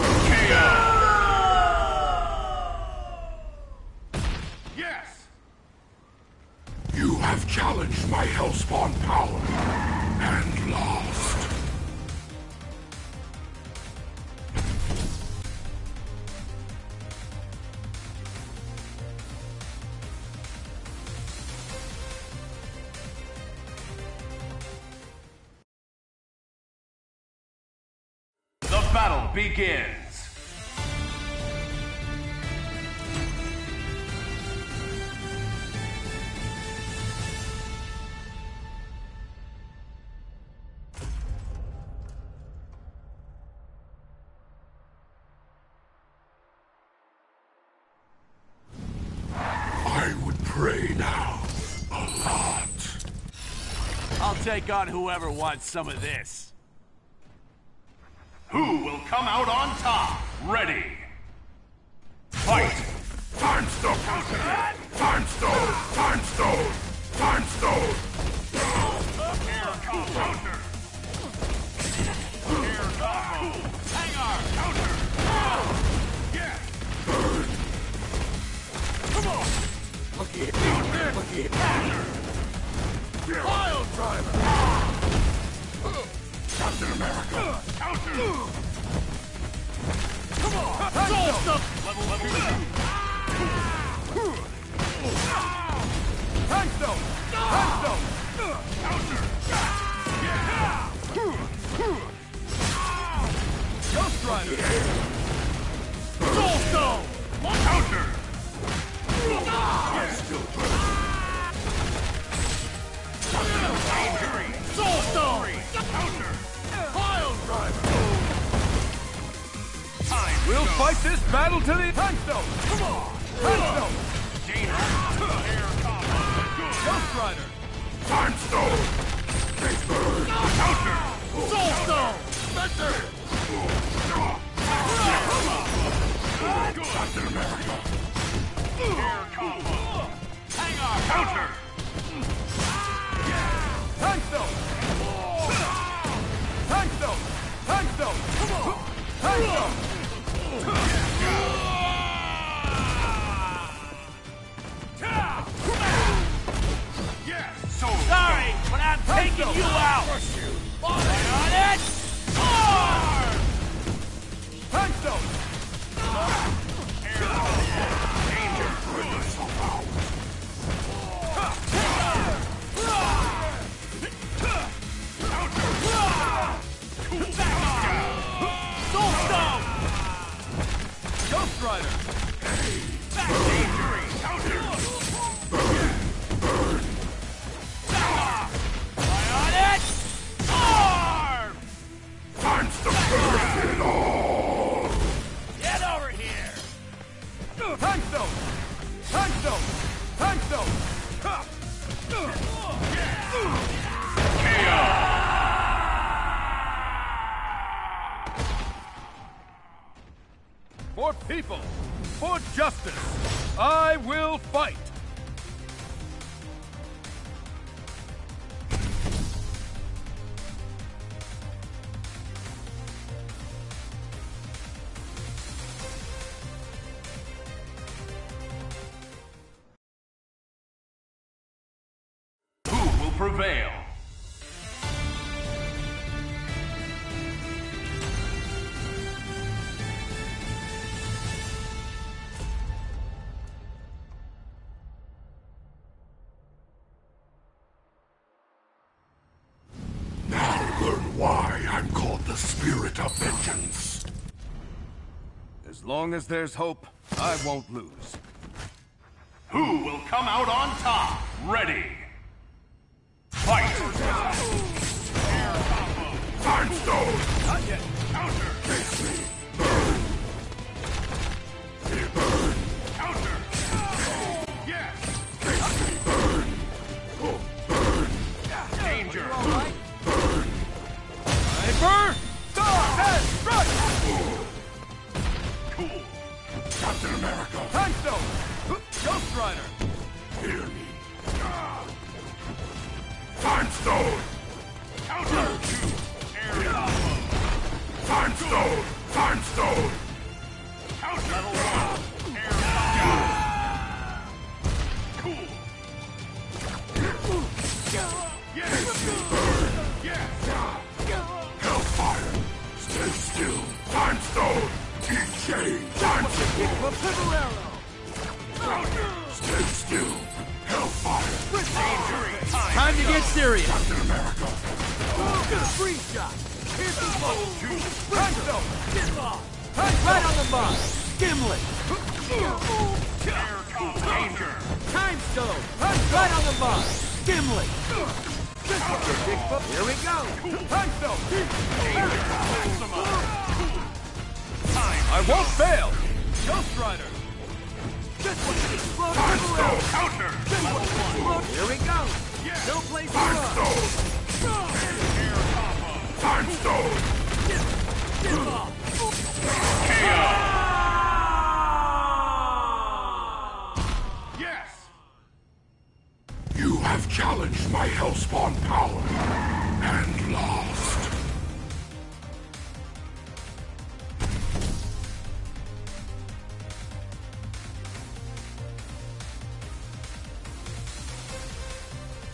Yes! You have challenged my Hellspawn power and lost. The battle begins! I would pray now a lot. I'll take on whoever wants some of this. Who will come out on top? Ready! Fight! Time Stone. Time Stone. Time Stone. Time Stone. Air combo! Counter! Air combo! Hang on! Counter! Yes! Come on! Soul Stone! Level 2. Time Stone! Time Stone! Counter. Ghost Rider! Soul Stone. Counter. Soul Stone. Counter. Pile Driver! Time. We'll fight this battle to the Time Stone! Come on! Time Stone! Danger. Air combo. Ghost Rider! Time Stone! Counter. Soul Stone! Spencer! Captain America! Air combo. Hang on. Counter. Time Stone! Time Stone! Time Stone! Come on! Time Stone! Yes. So Sorry, but I'm taking you out! On it! Arm! Time Stone! Soul Stone! Ghost Rider! On it! Arm! Time's to burst it all! Get over here! Time Stone! Time Stone! Time Stone! Ha! For people, for justice, I will fight! who will prevail? Now learn why I'm called the Spirit of Vengeance. As long as there's hope, I won't lose. Who will come out on top? Ready. Fight. Air combo. Time Stone! Not yet! Counter. Face me! Burn! Feel burn! Counter. Yes. Face me! Burn! Oh, burn! Danger. Sniper! Star! Head! Strike! Cool. Captain America! Time Stone! Ghost Rider! Hear me! Time Stone! Counter. Air combo. Time Stone! Time Stone! Counter. Level 1. Air combo. Cool. Yes. Yes. Hellfire! Stay still! Time Stone! Eat change! Time Stone! Stay still! Hellfire! Time to get serious! Captain America! Free shot! Here's the blow! Time Stone! Get off! Time Right on the mark! Gimlet! Air combo. Danger. Time Stone! Right on the mark! Gimlet! Here we go! Time Stone! Time. I won't fail! Ghost Rider! Time Stone! Counter. Level 1. Here we go! Yes. No place to Time run! Stone! Air combo. Time Stone! Yes. You have challenged my Hellspawn power and lost.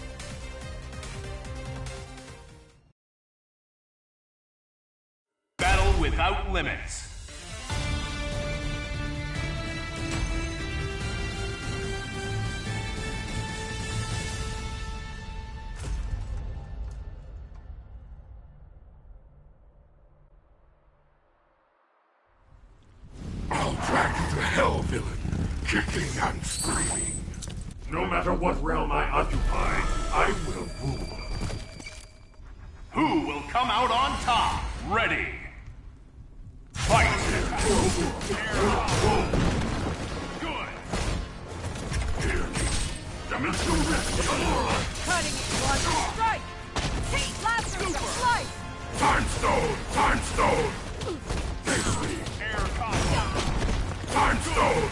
Battle without limits. I'll drag you to hell, villain, kicking and screaming. No matter what realm I occupy, I will rule. Who will come out on top? Ready. Fight! Good. Hear me. Dimensional rift. Cutting it, one strike! Take blasters to flight! Time stone! Time stone! Face me! Air combo. Time stone!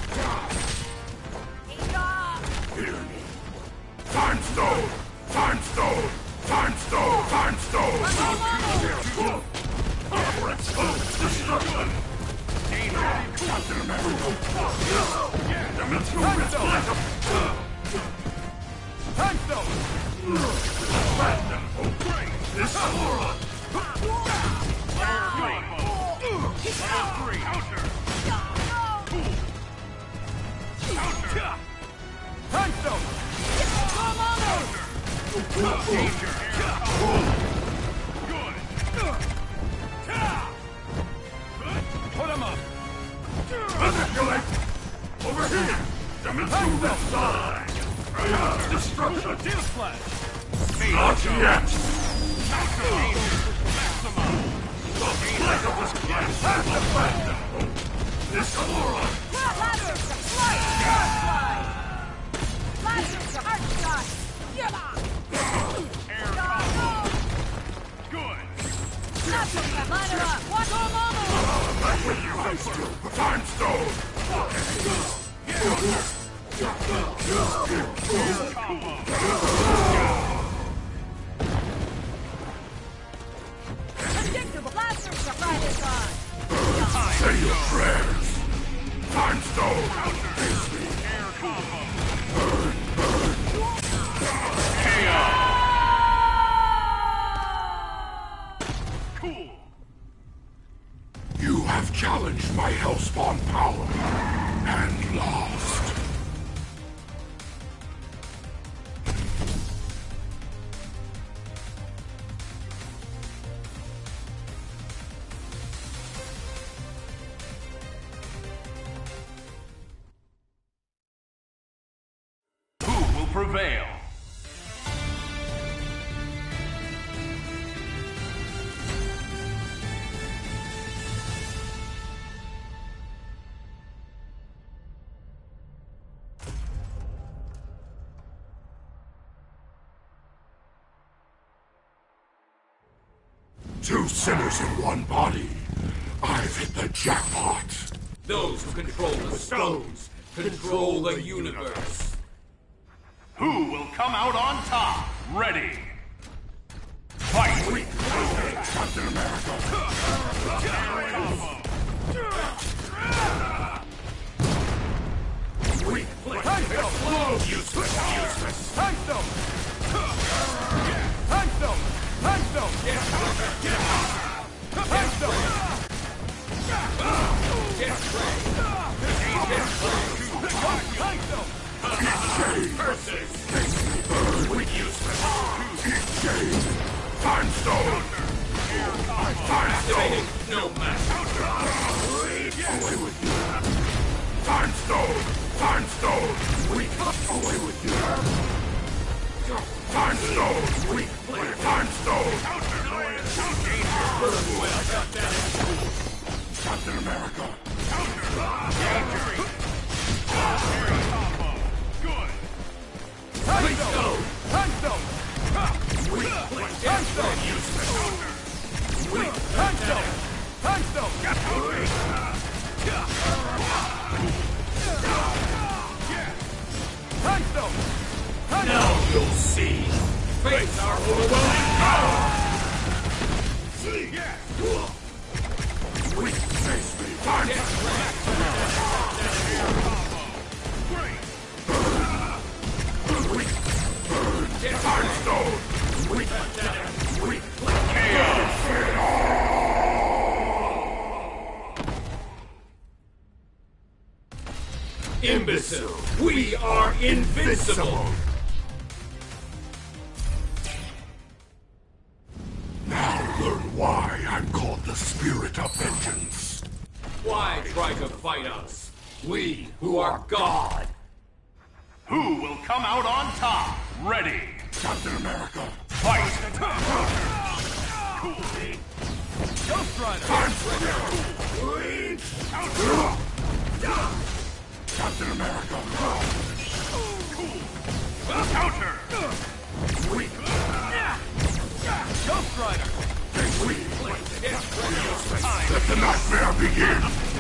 Enough! Hear me. Time stone! Time stone! Time stone! Time stone! Destruction! Captain America! Dimensional rift! Time stone! This Aurora! Time stone! Put him up! Manipulate! Over here! Dimensional rift side! Destruction! Deal flash! Not yet! This Aurora! Blasters to flight! Slide! Blasters to heart shot! Air combo. Good. Blasters to line him up! Watch him Time stone! Predictable blasters to ride his on! Say your prayers! Time stone! Air combo. Cool. You have challenged my Hellspawn power and lost. Who will prevail? Two sinners in one body. I've hit the jackpot. Those who control the stones control the universe. Who will come out on top? Ready. Fight! Captain America. Air combo. Weak plate. Time stone! Useless. Time stone! Time stone! Time stone! Time stone! Time stone! Weak useless. Time stone. Time stone. No match. Away with you. Time stone. Time stone. Weak. Away with you. Time stone. Weak. Time stone. Captain America. Good. Time stone! Time stone! Time stone! Time stone! Time stone! Time stone! Now you'll see. Face our overwhelming power. Weak. Face me. Time stone. Imbecile! We are invincible! Now learn why I'm called the Spirit of Vengeance. Why try to fight us? We who are God! Who will come out on top? Ready. Captain America. Fight. Ghost Rider! Captain America. Counter. Ghost Rider! Let the nightmare begin.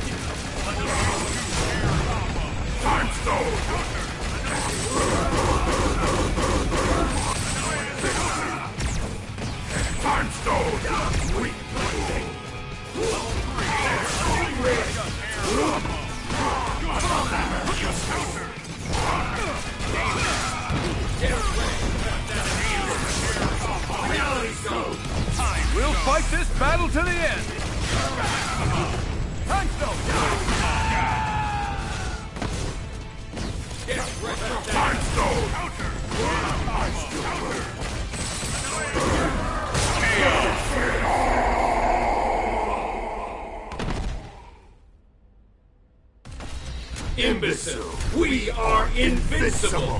Time Stone. Time Stone. We'll fight this battle to the end! Time Stone! Time Stone. Imbecile! We are invincible!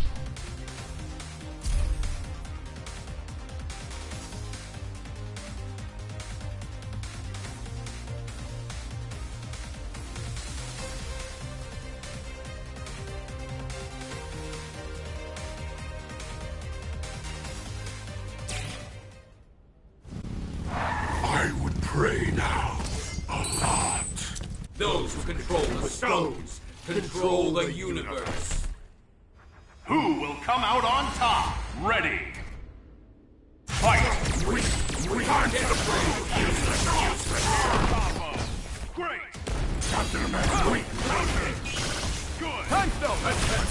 I would pray now. A lot. Those who control the stones control the universe. Who will come out on top? Ready. Fight. Great. Captain America. Time Stone!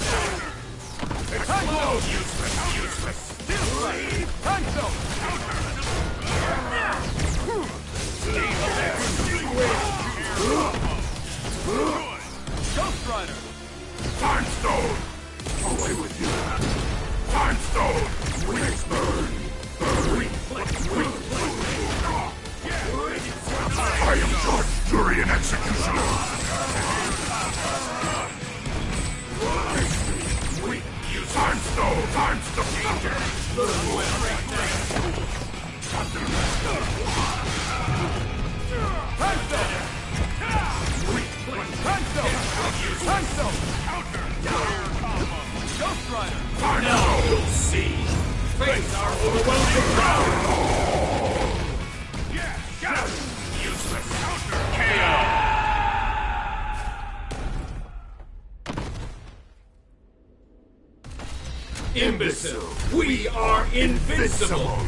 Time Stone! Steel Strike! Time Stone! Ghost Rider! Time Stone. Away with you. Time Stone. Wings burn. I am judge, jury, and executioner. Time Stone. Time Stone. Captain America. Time Stone! Time Stone! Time Stone! Ghost Rider! Now you'll see! Face our overwhelming power! Useless. KO. Imbecile! We are invincible!